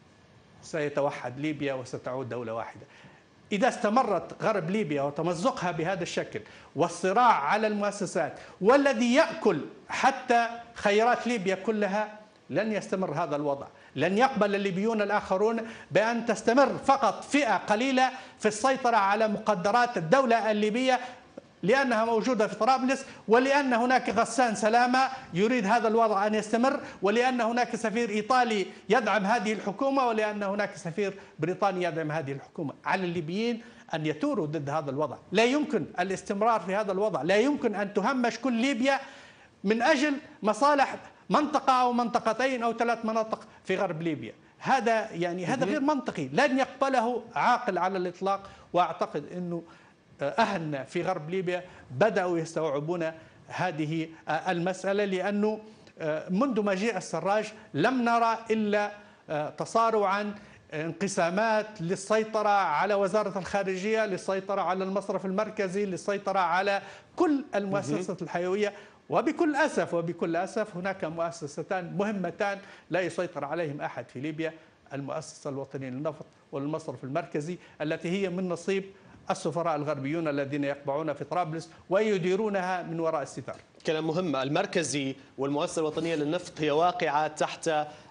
سيتوحد ليبيا وستعود دولة واحدة. إذا استمرت غرب ليبيا وتمزقها بهذا الشكل والصراع على المؤسسات والذي يأكل حتى خيرات ليبيا كلها، لن يستمر هذا الوضع. لن يقبل الليبيون الآخرون بأن تستمر فقط فئة قليلة في السيطرة على مقدرات الدولة الليبية، لأنها موجودة في طرابلس، ولأن هناك غسان سلامة يريد هذا الوضع أن يستمر، ولأن هناك سفير إيطالي يدعم هذه الحكومة، ولأن هناك سفير بريطاني يدعم هذه الحكومة. على الليبيين أن يثوروا ضد هذا الوضع. لا يمكن الاستمرار في هذا الوضع، لا يمكن أن تهمش كل ليبيا من أجل مصالح منطقة أو منطقتين أو ثلاث مناطق في غرب ليبيا. هذا يعني هذا غير منطقي، لن يقبله عاقل على الإطلاق. وأعتقد أنه أهلنا في غرب ليبيا بدأوا يستوعبون هذه المسألة، لأنه منذ مجيء السراج لم نرى إلا تصارعا، انقسامات للسيطرة على وزارة الخارجية، للسيطرة على المصرف المركزي، للسيطرة على كل المؤسسات الحيوية. وبكل أسف وبكل أسف هناك مؤسستان مهمتان لا يسيطر عليهم أحد في ليبيا: المؤسسة الوطنية للنفط والمصرف المركزي، التي هي من نصيب السفراء الغربيون الذين يقبعون في طرابلس ويديرونها من وراء الستار. كلام مهم. المركزي والمؤسسة الوطنية للنفط هي واقعة تحت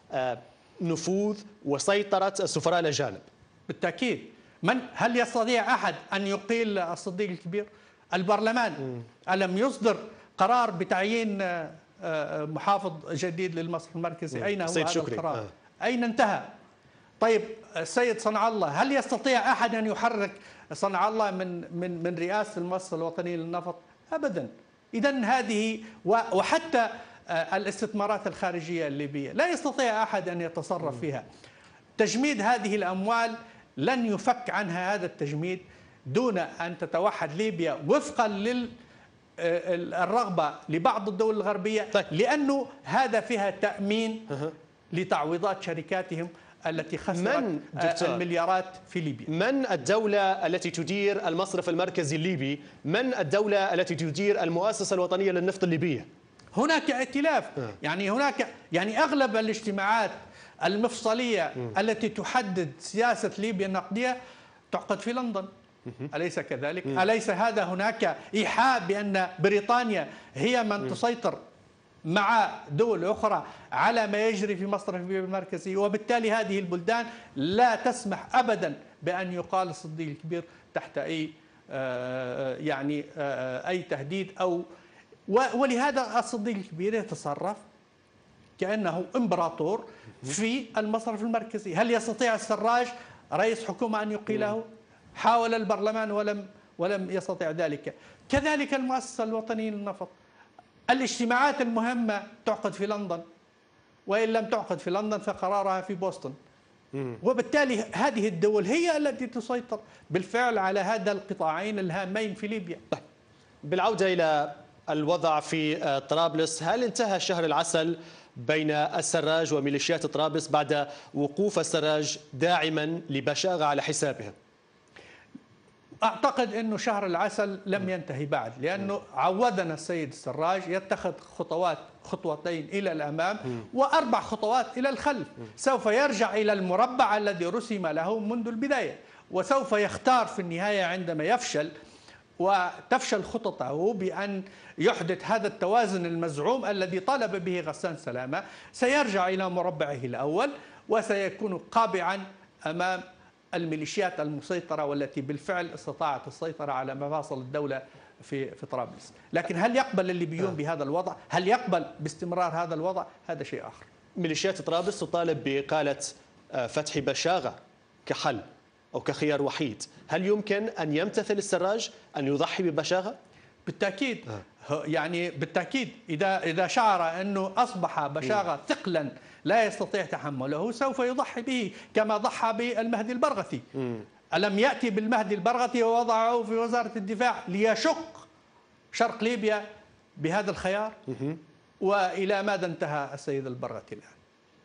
نفوذ وسيطرة السفراء الأجانب. بالتأكيد. من هل يستطيع أحد أن يقيل الصديق الكبير؟ البرلمان ألم يصدر قرار بتعيين محافظ جديد للمصرف المركزي؟ أين هو هذا شكري. القرار؟ آه. أين انتهى؟ طيب السيد صنع الله، هل يستطيع أحد أن يحرك صنع الله من من من رئاسة المؤسسة الوطنية للنفط؟ أبدا. إذا هذه وحتى الاستثمارات الخارجية الليبية لا يستطيع أحد أن يتصرف فيها. تجميد هذه الأموال لن يفك عنها هذا التجميد دون أن تتوحد ليبيا وفقا للرغبة لبعض الدول الغربية، طيب. لأنه هذا فيها تأمين لتعويضات شركاتهم التي خسرت المليارات في ليبيا. من الدولة التي تدير المصرف المركزي الليبي؟ من الدولة التي تدير المؤسسة الوطنية للنفط الليبية؟ هناك ائتلاف، يعني هناك يعني أغلب الاجتماعات المفصلية التي تحدد سياسة ليبيا النقدية تعقد في لندن، أليس كذلك؟ أليس هذا هناك إيحاء بأن بريطانيا هي من تسيطر مع دول أخرى على ما يجري في مصرف ليبيا المركزي؟ وبالتالي هذه البلدان لا تسمح أبدا بأن يقال الصديق الكبير تحت أي يعني أي تهديد أو ولهذا الصديق الكبير يتصرف كأنه إمبراطور في المصرف المركزي. هل يستطيع السراج رئيس حكومة أن يقيله؟ حاول البرلمان ولم ولم يستطع ذلك. كذلك المؤسسة الوطنية للنفط، الاجتماعات المهمة تعقد في لندن، وإن لم تعقد في لندن فقرارها في بوسطن. وبالتالي هذه الدول هي التي تسيطر بالفعل على هذا القطاعين الهامين في ليبيا. طيب، بالعودة إلى الوضع في طرابلس، هل انتهى شهر العسل بين السراج وميليشيات طرابلس بعد وقوف السراج داعما لبشاغة على حسابها؟ أعتقد أنه شهر العسل لم ينتهي بعد، لأنه عودنا السيد السراج يتخذ خطوات خطوتين إلى الأمام وأربع خطوات إلى الخلف. سوف يرجع إلى المربع الذي رسم له منذ البداية، وسوف يختار في النهاية عندما يفشل وتفشل خططه بأن يحدث هذا التوازن المزعوم الذي طالب به غسان سلامة، سيرجع إلى مربعه الأول وسيكون قابعا أمام الميليشيات المسيطرة والتي بالفعل استطاعت السيطرة على مفاصل الدولة في في طرابلس. لكن هل يقبل الليبيون بهذا الوضع؟ هل يقبل باستمرار هذا الوضع؟ هذا شيء آخر. ميليشيات طرابلس تطالب بإقالة فتحي بشاغة كحل أو كخيار وحيد. هل يمكن أن يمتثل السراج أن يضحي ببشاغة؟ بالتأكيد، يعني بالتأكيد إذا إذا شعر أنه أصبح بشاغة ثقلا لا يستطيع تحمله سوف يضحي به كما ضحى بالمهدي البرغثي. ألم يأتي بالمهدي البرغثي ووضعه في وزارة الدفاع ليشق شرق ليبيا بهذا الخيار؟ وإلى ماذا انتهى السيد البرغثي الآن؟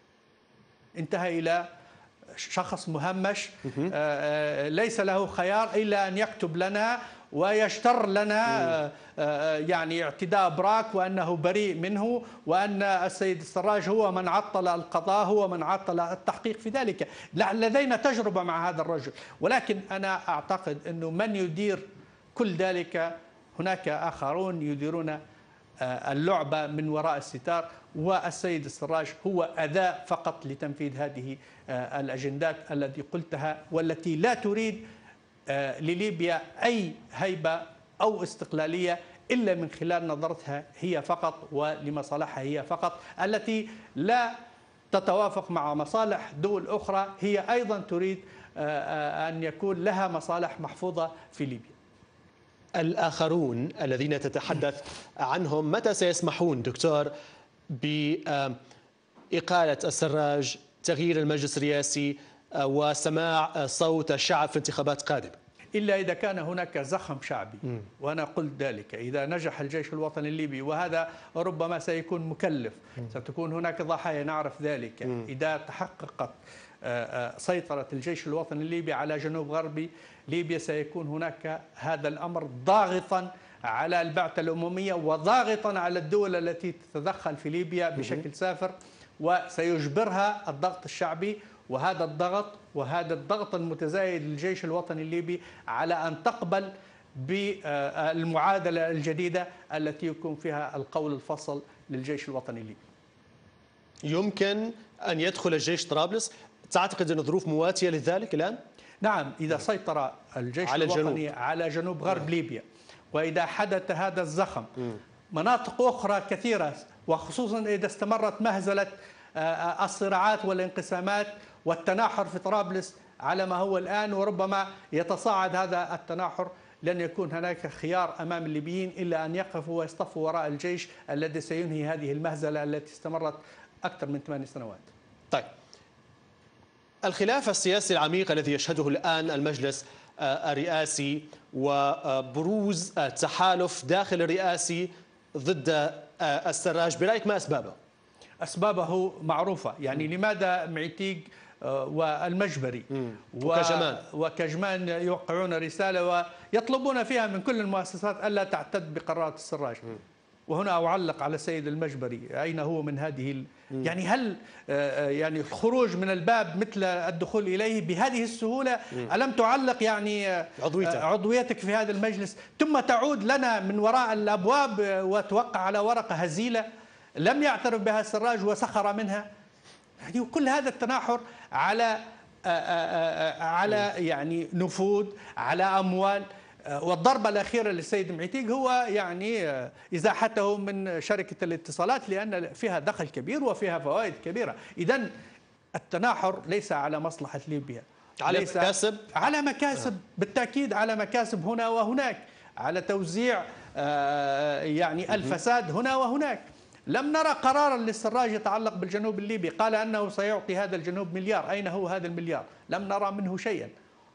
انتهى إلى شخص مهمش ليس له خيار إلا أن يكتب لنا ويشتر لنا يعني اعتداء براك وأنه بريء منه، وأن السيد السراج هو من عطل القضاء، هو من عطل التحقيق في ذلك. لدينا تجربة مع هذا الرجل، ولكن أنا أعتقد أنه من يدير كل ذلك هناك آخرون يديرون اللعبة من وراء الستار، والسيد السراج هو أداة فقط لتنفيذ هذه الأجندات التي قلتها والتي لا تريد لليبيا أي هيبة أو استقلالية إلا من خلال نظرتها هي فقط ولمصالحها هي فقط، التي لا تتوافق مع مصالح دول أخرى هي أيضا تريد أن يكون لها مصالح محفوظة في ليبيا. الآخرون الذين تتحدث عنهم متى سيسمحون دكتور بإقالة السراج، تغيير المجلس الرئاسي وسماع صوت الشعب في انتخابات قادمة؟ إلا إذا كان هناك زخم شعبي، وأنا قلت ذلك. إذا نجح الجيش الوطني الليبي، وهذا ربما سيكون مكلف، ستكون هناك ضحايا نعرف ذلك، إذا تحققت سيطرة الجيش الوطني الليبي على جنوب غربي ليبيا سيكون هناك هذا الأمر ضاغطا على البعثة الأممية وضاغطا على الدول التي تتدخل في ليبيا بشكل سافر، وسيجبرها الضغط الشعبي وهذا الضغط وهذا الضغط المتزايد للجيش الوطني الليبي على أن تقبل بالمعادلة الجديدة التي يكون فيها القول الفصل للجيش الوطني الليبي. يمكن أن يدخل الجيش طرابلس؟ تعتقد أن الظروف مواتية لذلك الآن؟ نعم، إذا سيطر الجيش على الوطني الجنوب. على جنوب غرب ليبيا وإذا حدث هذا الزخم مناطق أخرى كثيرة، وخصوصا إذا استمرت مهزلة الصراعات والانقسامات والتناحر في طرابلس على ما هو الآن، وربما يتصاعد هذا التناحر، لن يكون هناك خيار أمام الليبيين إلا أن يقفوا ويصطفوا وراء الجيش الذي سينهي هذه المهزلة التي استمرت أكثر من ثمان سنوات. طيب، الخلاف السياسي العميق الذي يشهده الآن المجلس الرئاسي وبروز تحالف داخل الرئاسي ضد السراج، برأيك ما أسبابه؟ أسبابه معروفة، يعني لماذا معتيق والمجبري وكجمان وكجمان يوقعون رسالة ويطلبون فيها من كل المؤسسات ألا تعتد بقرارات السراج؟ وهنا أعلق على السيد المجبري، أين هو من هذه ال... يعني هل يعني الخروج من الباب مثل الدخول إليه بهذه السهولة؟ ألم تعلق يعني عضويتك. عضويتك في هذا المجلس ثم تعود لنا من وراء الأبواب وتوقع على ورقة هزيلة لم يعترف بها السراج وسخر منها؟ يعني كل هذا التناحر على على يعني نفوذ، على أموال. والضربة الأخيرة للسيد معتيق هو يعني إزاحته من شركة الاتصالات لأن فيها دخل كبير وفيها فوائد كبيرة. إذن التناحر ليس على مصلحة ليبيا، على مكاسب، على مكاسب بالتأكيد، على مكاسب هنا وهناك، على توزيع يعني الفساد هنا وهناك. لم نرى قرارا للسراج يتعلق بالجنوب الليبي، قال أنه سيعطي هذا الجنوب مليار، أين هو هذا المليار؟ لم نرى منه شيئا.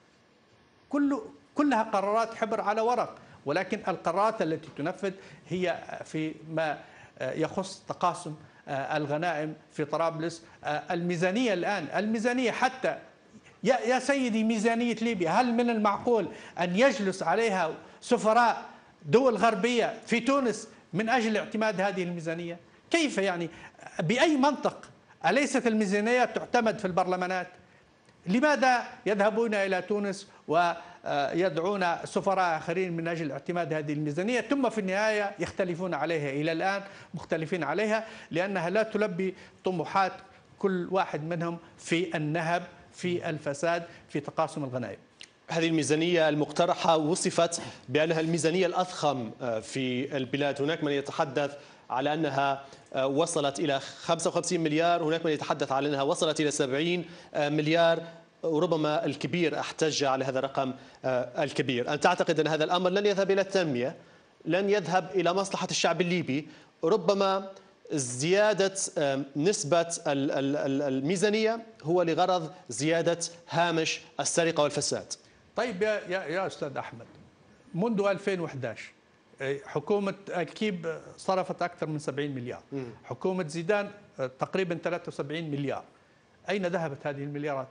كل كلها قرارات حبر على ورق، ولكن القرارات التي تنفذ هي في ما يخص تقاسم الغنائم في طرابلس. الميزانية الآن، الميزانية حتى يا سيدي، ميزانية ليبيا هل من المعقول أن يجلس عليها سفراء دول غربية في تونس من أجل اعتماد هذه الميزانية؟ كيف يعني؟ بأي منطق؟ أليست الميزانية تعتمد في البرلمانات؟ لماذا يذهبون إلى تونس ويدعون سفراء آخرين من أجل اعتماد هذه الميزانية ثم في النهاية يختلفون عليها؟ إلى الآن مختلفين عليها لأنها لا تلبي طموحات كل واحد منهم في النهب، في الفساد، في تقاسم الغنائم. هذه الميزانية المقترحة وصفت بأنها الميزانية الأضخم في البلاد، هناك من يتحدث على أنها وصلت إلى خمسة وخمسين مليار، هناك من يتحدث على أنها وصلت إلى سبعين مليار، وربما الكبير احتج على هذا الرقم الكبير. أن تعتقد أن هذا الأمر لن يذهب إلى التنمية، لن يذهب إلى مصلحة الشعب الليبي، ربما زيادة نسبة الميزانية هو لغرض زيادة هامش السرقة والفساد؟ طيب يا يا أستاذ أحمد، منذ ألفين وأحد عشر حكومة الكيب صرفت أكثر من سبعين مليار، حكومة زيدان تقريبا ثلاثة وسبعين مليار. أين ذهبت هذه المليارات؟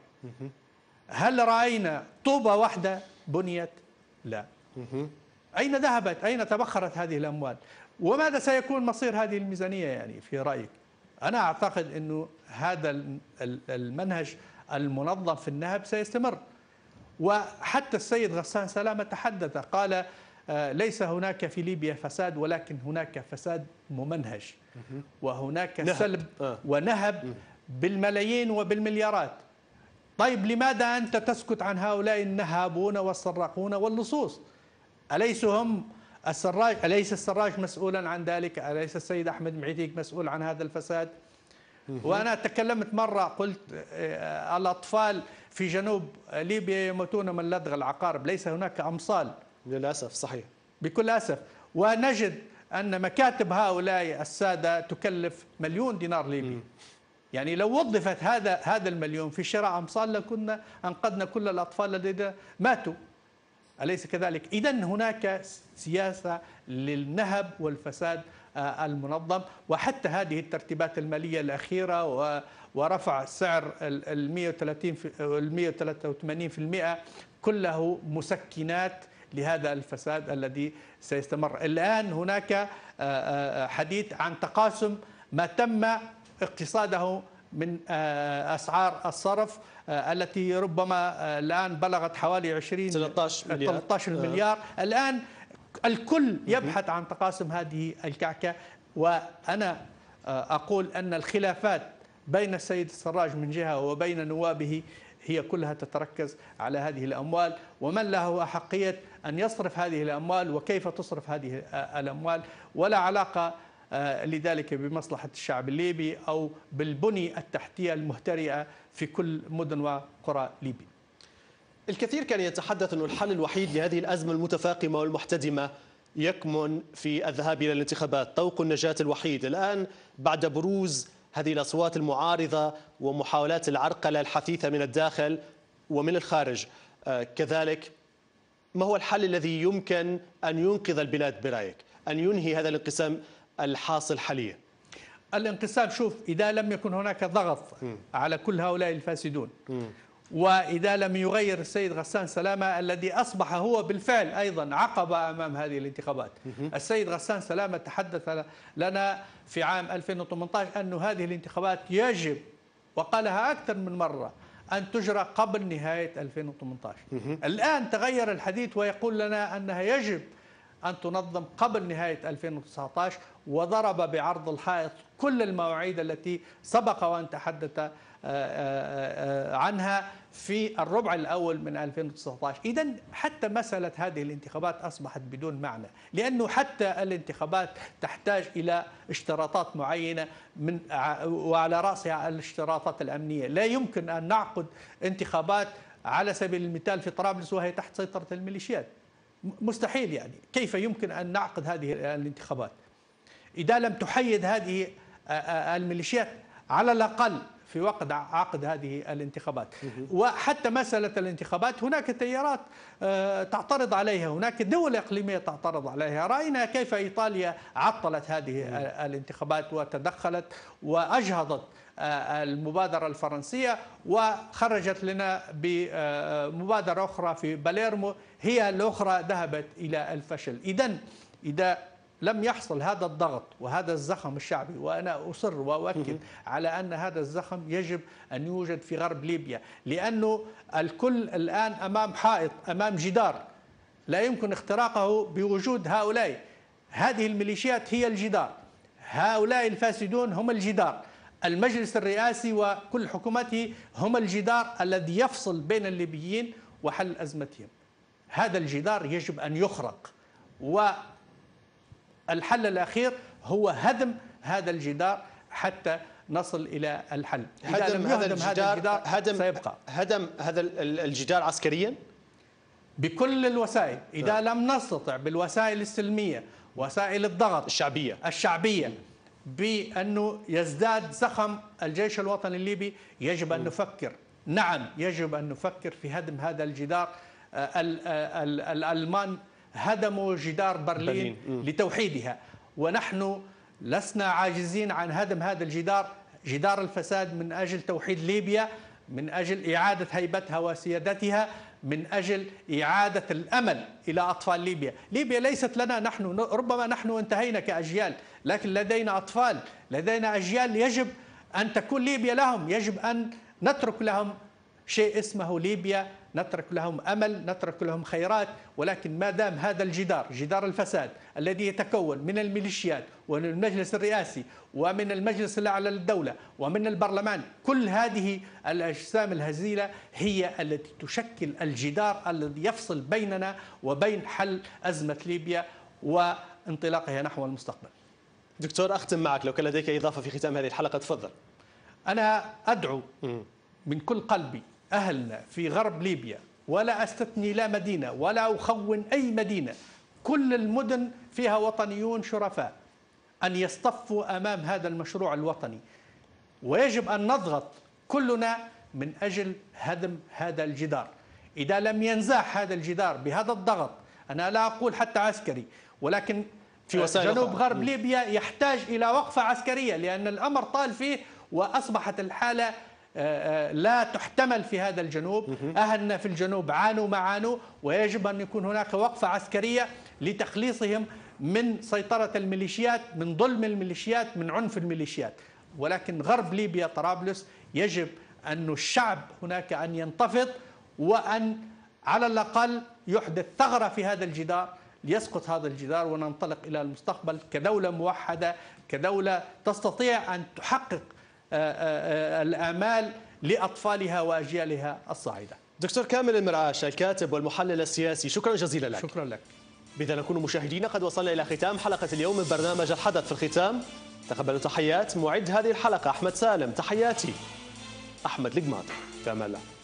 هل رأينا طوبة واحدة بنيت؟ لا. أين ذهبت؟ أين تبخرت هذه الأموال؟ وماذا سيكون مصير هذه الميزانية يعني في رأيك؟ أنا أعتقد أنه هذا المنهج المنظم في النهب سيستمر. وحتى السيد غسان سلامة تحدث، قال ليس هناك في ليبيا فساد ولكن هناك فساد ممنهج، وهناك نهب. سلب ونهب بالملايين وبالمليارات. طيب لماذا أنت تسكت عن هؤلاء النهابون والسراقون واللصوص؟ أليس هم السراج؟ أليس السراج مسؤولا عن ذلك؟ أليس السيد أحمد معتيق مسؤول عن هذا الفساد؟ وأنا تكلمت مرة قلت الأطفال في جنوب ليبيا يموتون من لدغ العقارب، ليس هناك أمصال للأسف. صحيح، بكل أسف. ونجد أن مكاتب هؤلاء السادة تكلف مليون دينار ليبي. يعني لو وظفت هذا هذا المليون في شراء أمصال لكنا أنقذنا كل الأطفال الذين ماتوا، أليس كذلك؟ إذن هناك سياسة للنهب والفساد المنظم. وحتى هذه الترتيبات المالية الأخيرة ورفع سعر ال مئة وثلاثة وثمانين بالمئة كله مسكنات لهذا الفساد الذي سيستمر. الآن هناك حديث عن تقاسم ما تم اقتصاده من أسعار الصرف التي ربما الآن بلغت حوالي عشرين ثلاثة عشر مليار. الآن الكل يبحث عن تقاسم هذه الكعكة. وأنا أقول أن الخلافات بين السيد السراج من جهة وبين نوابه هي كلها تتركز على هذه الأموال، ومن له أحقية أن يصرف هذه الأموال وكيف تصرف هذه الأموال، ولا علاقة لذلك بمصلحة الشعب الليبي أو بالبنية التحتية المهترئة في كل مدن وقرى ليبيا. الكثير كان يتحدث أن الحل الوحيد لهذه الأزمة المتفاقمة والمحتدمة يكمن في الذهاب إلى الانتخابات، طوق النجاة الوحيد. الآن بعد بروز هذه الأصوات المعارضة ومحاولات العرقلة الحثيثة من الداخل ومن الخارج كذلك، ما هو الحل الذي يمكن أن ينقذ البلاد برأيك، أن ينهي هذا الانقسام الحاصل حاليا؟ الانقسام، شوف، إذا لم يكن هناك ضغط م. على كل هؤلاء الفاسدون م. وإذا لم يغير السيد غسان سلامة الذي أصبح هو بالفعل أيضا عقبة أمام هذه الانتخابات. السيد غسان سلامة تحدث لنا في عام ألفين وثمانية عشر أن هذه الانتخابات يجب، وقالها أكثر من مرة، أن تجرى قبل نهاية ألفين وثمانية عشر. الآن تغير الحديث ويقول لنا أنها يجب أن تنظم قبل نهاية ألفين وتسعة عشر، وضرب بعرض الحائط كل المواعيد التي سبق وأن تحدث عنها في الربع الأول من ألفين وتسعة عشر. إذن حتى مسألة هذه الانتخابات أصبحت بدون معنى، لأنه حتى الانتخابات تحتاج إلى اشتراطات معينة من وعلى رأسها الاشتراطات الأمنية. لا يمكن أن نعقد انتخابات على سبيل المثال في طرابلس وهي تحت سيطرة الميليشيات، مستحيل. يعني كيف يمكن أن نعقد هذه الانتخابات إذا لم تحيد هذه الميليشيات على الأقل في وقت عقد هذه الانتخابات؟ وحتى مسألة الانتخابات هناك تيارات تعترض عليها، هناك دول إقليمية تعترض عليها. رأينا كيف إيطاليا عطلت هذه الانتخابات وتدخلت وأجهضت المبادرة الفرنسية، وخرجت لنا بمبادرة أخرى في باليرمو هي الأخرى ذهبت إلى الفشل. إذن إذا لم يحصل هذا الضغط وهذا الزخم الشعبي، وأنا أصر وأؤكد على أن هذا الزخم يجب أن يوجد في غرب ليبيا، لأنه الكل الآن أمام حائط، أمام جدار لا يمكن اختراقه بوجود هؤلاء. هذه الميليشيات هي الجدار، هؤلاء الفاسدون هم الجدار، المجلس الرئاسي وكل حكومته هم الجدار الذي يفصل بين الليبيين وحل أزمتهم. هذا الجدار يجب أن يخرق، والحل الأخير هو هدم هذا الجدار حتى نصل إلى الحل. إذا هدم لم هذا يهدم الجدار، هذا الجدار هدم سيبقى. هدم هذا الجدار عسكريا بكل الوسائل. إذا لم نستطع بالوسائل السلمية، وسائل الضغط الشعبية الشعبية بأنه يزداد زخم الجيش الوطني الليبي، يجب أن نفكر، نعم يجب أن نفكر في هدم هذا الجدار. الألمان هدموا جدار برلين, برلين. لتوحيدها، ونحن لسنا عاجزين عن هدم هذا الجدار، جدار الفساد، من أجل توحيد ليبيا، من أجل إعادة هيبتها وسيادتها، من أجل إعادة الأمل إلى أطفال ليبيا. ليبيا ليست لنا نحن، ربما نحن انتهينا كأجيال، لكن لدينا أطفال، لدينا أجيال يجب أن تكون ليبيا لهم، يجب أن نترك لهم شيء اسمه ليبيا، نترك لهم أمل، نترك لهم خيرات. ولكن ما دام هذا الجدار، جدار الفساد الذي يتكون من الميليشيات ومن المجلس الرئاسي ومن المجلس الأعلى للدولة ومن البرلمان، كل هذه الأجسام الهزيلة هي التي تشكل الجدار الذي يفصل بيننا وبين حل أزمة ليبيا وانطلاقها نحو المستقبل. دكتور، أختم معك، لو كان لديك إضافة في ختام هذه الحلقة تفضل. أنا أدعو من كل قلبي أهلنا في غرب ليبيا، ولا أستثني لا مدينة ولا أخون أي مدينة، كل المدن فيها وطنيون شرفاء، أن يصطفوا أمام هذا المشروع الوطني، ويجب أن نضغط كلنا من أجل هدم هذا الجدار. إذا لم ينزاح هذا الجدار بهذا الضغط، أنا لا أقول حتى عسكري، ولكن في وسائل جنوب غرب م. ليبيا يحتاج إلى وقفة عسكرية، لأن الأمر طال فيه وأصبحت الحالة لا تحتمل في هذا الجنوب. أهلنا في الجنوب عانوا ما عانوا، ويجب أن يكون هناك وقفة عسكرية لتخليصهم من سيطرة الميليشيات، من ظلم الميليشيات، من عنف الميليشيات. ولكن غرب ليبيا طرابلس يجب أن الشعب هناك أن ينتفض، وأن على الأقل يحدث ثغرة في هذا الجدار ليسقط هذا الجدار، وننطلق إلى المستقبل كدولة موحدة، كدولة تستطيع أن تحقق الآمال لأطفالها وأجيالها الصاعدة. دكتور كامل المرعاش، الكاتب والمحلل السياسي، شكرا جزيلا لك. شكرا لك. بذا نكون مشاهدينا قد وصلنا إلى ختام حلقة اليوم من برنامج الحدث. في الختام تقبلوا تحيات معد هذه الحلقة أحمد سالم، تحياتي أحمد القماطي، في أمان الله.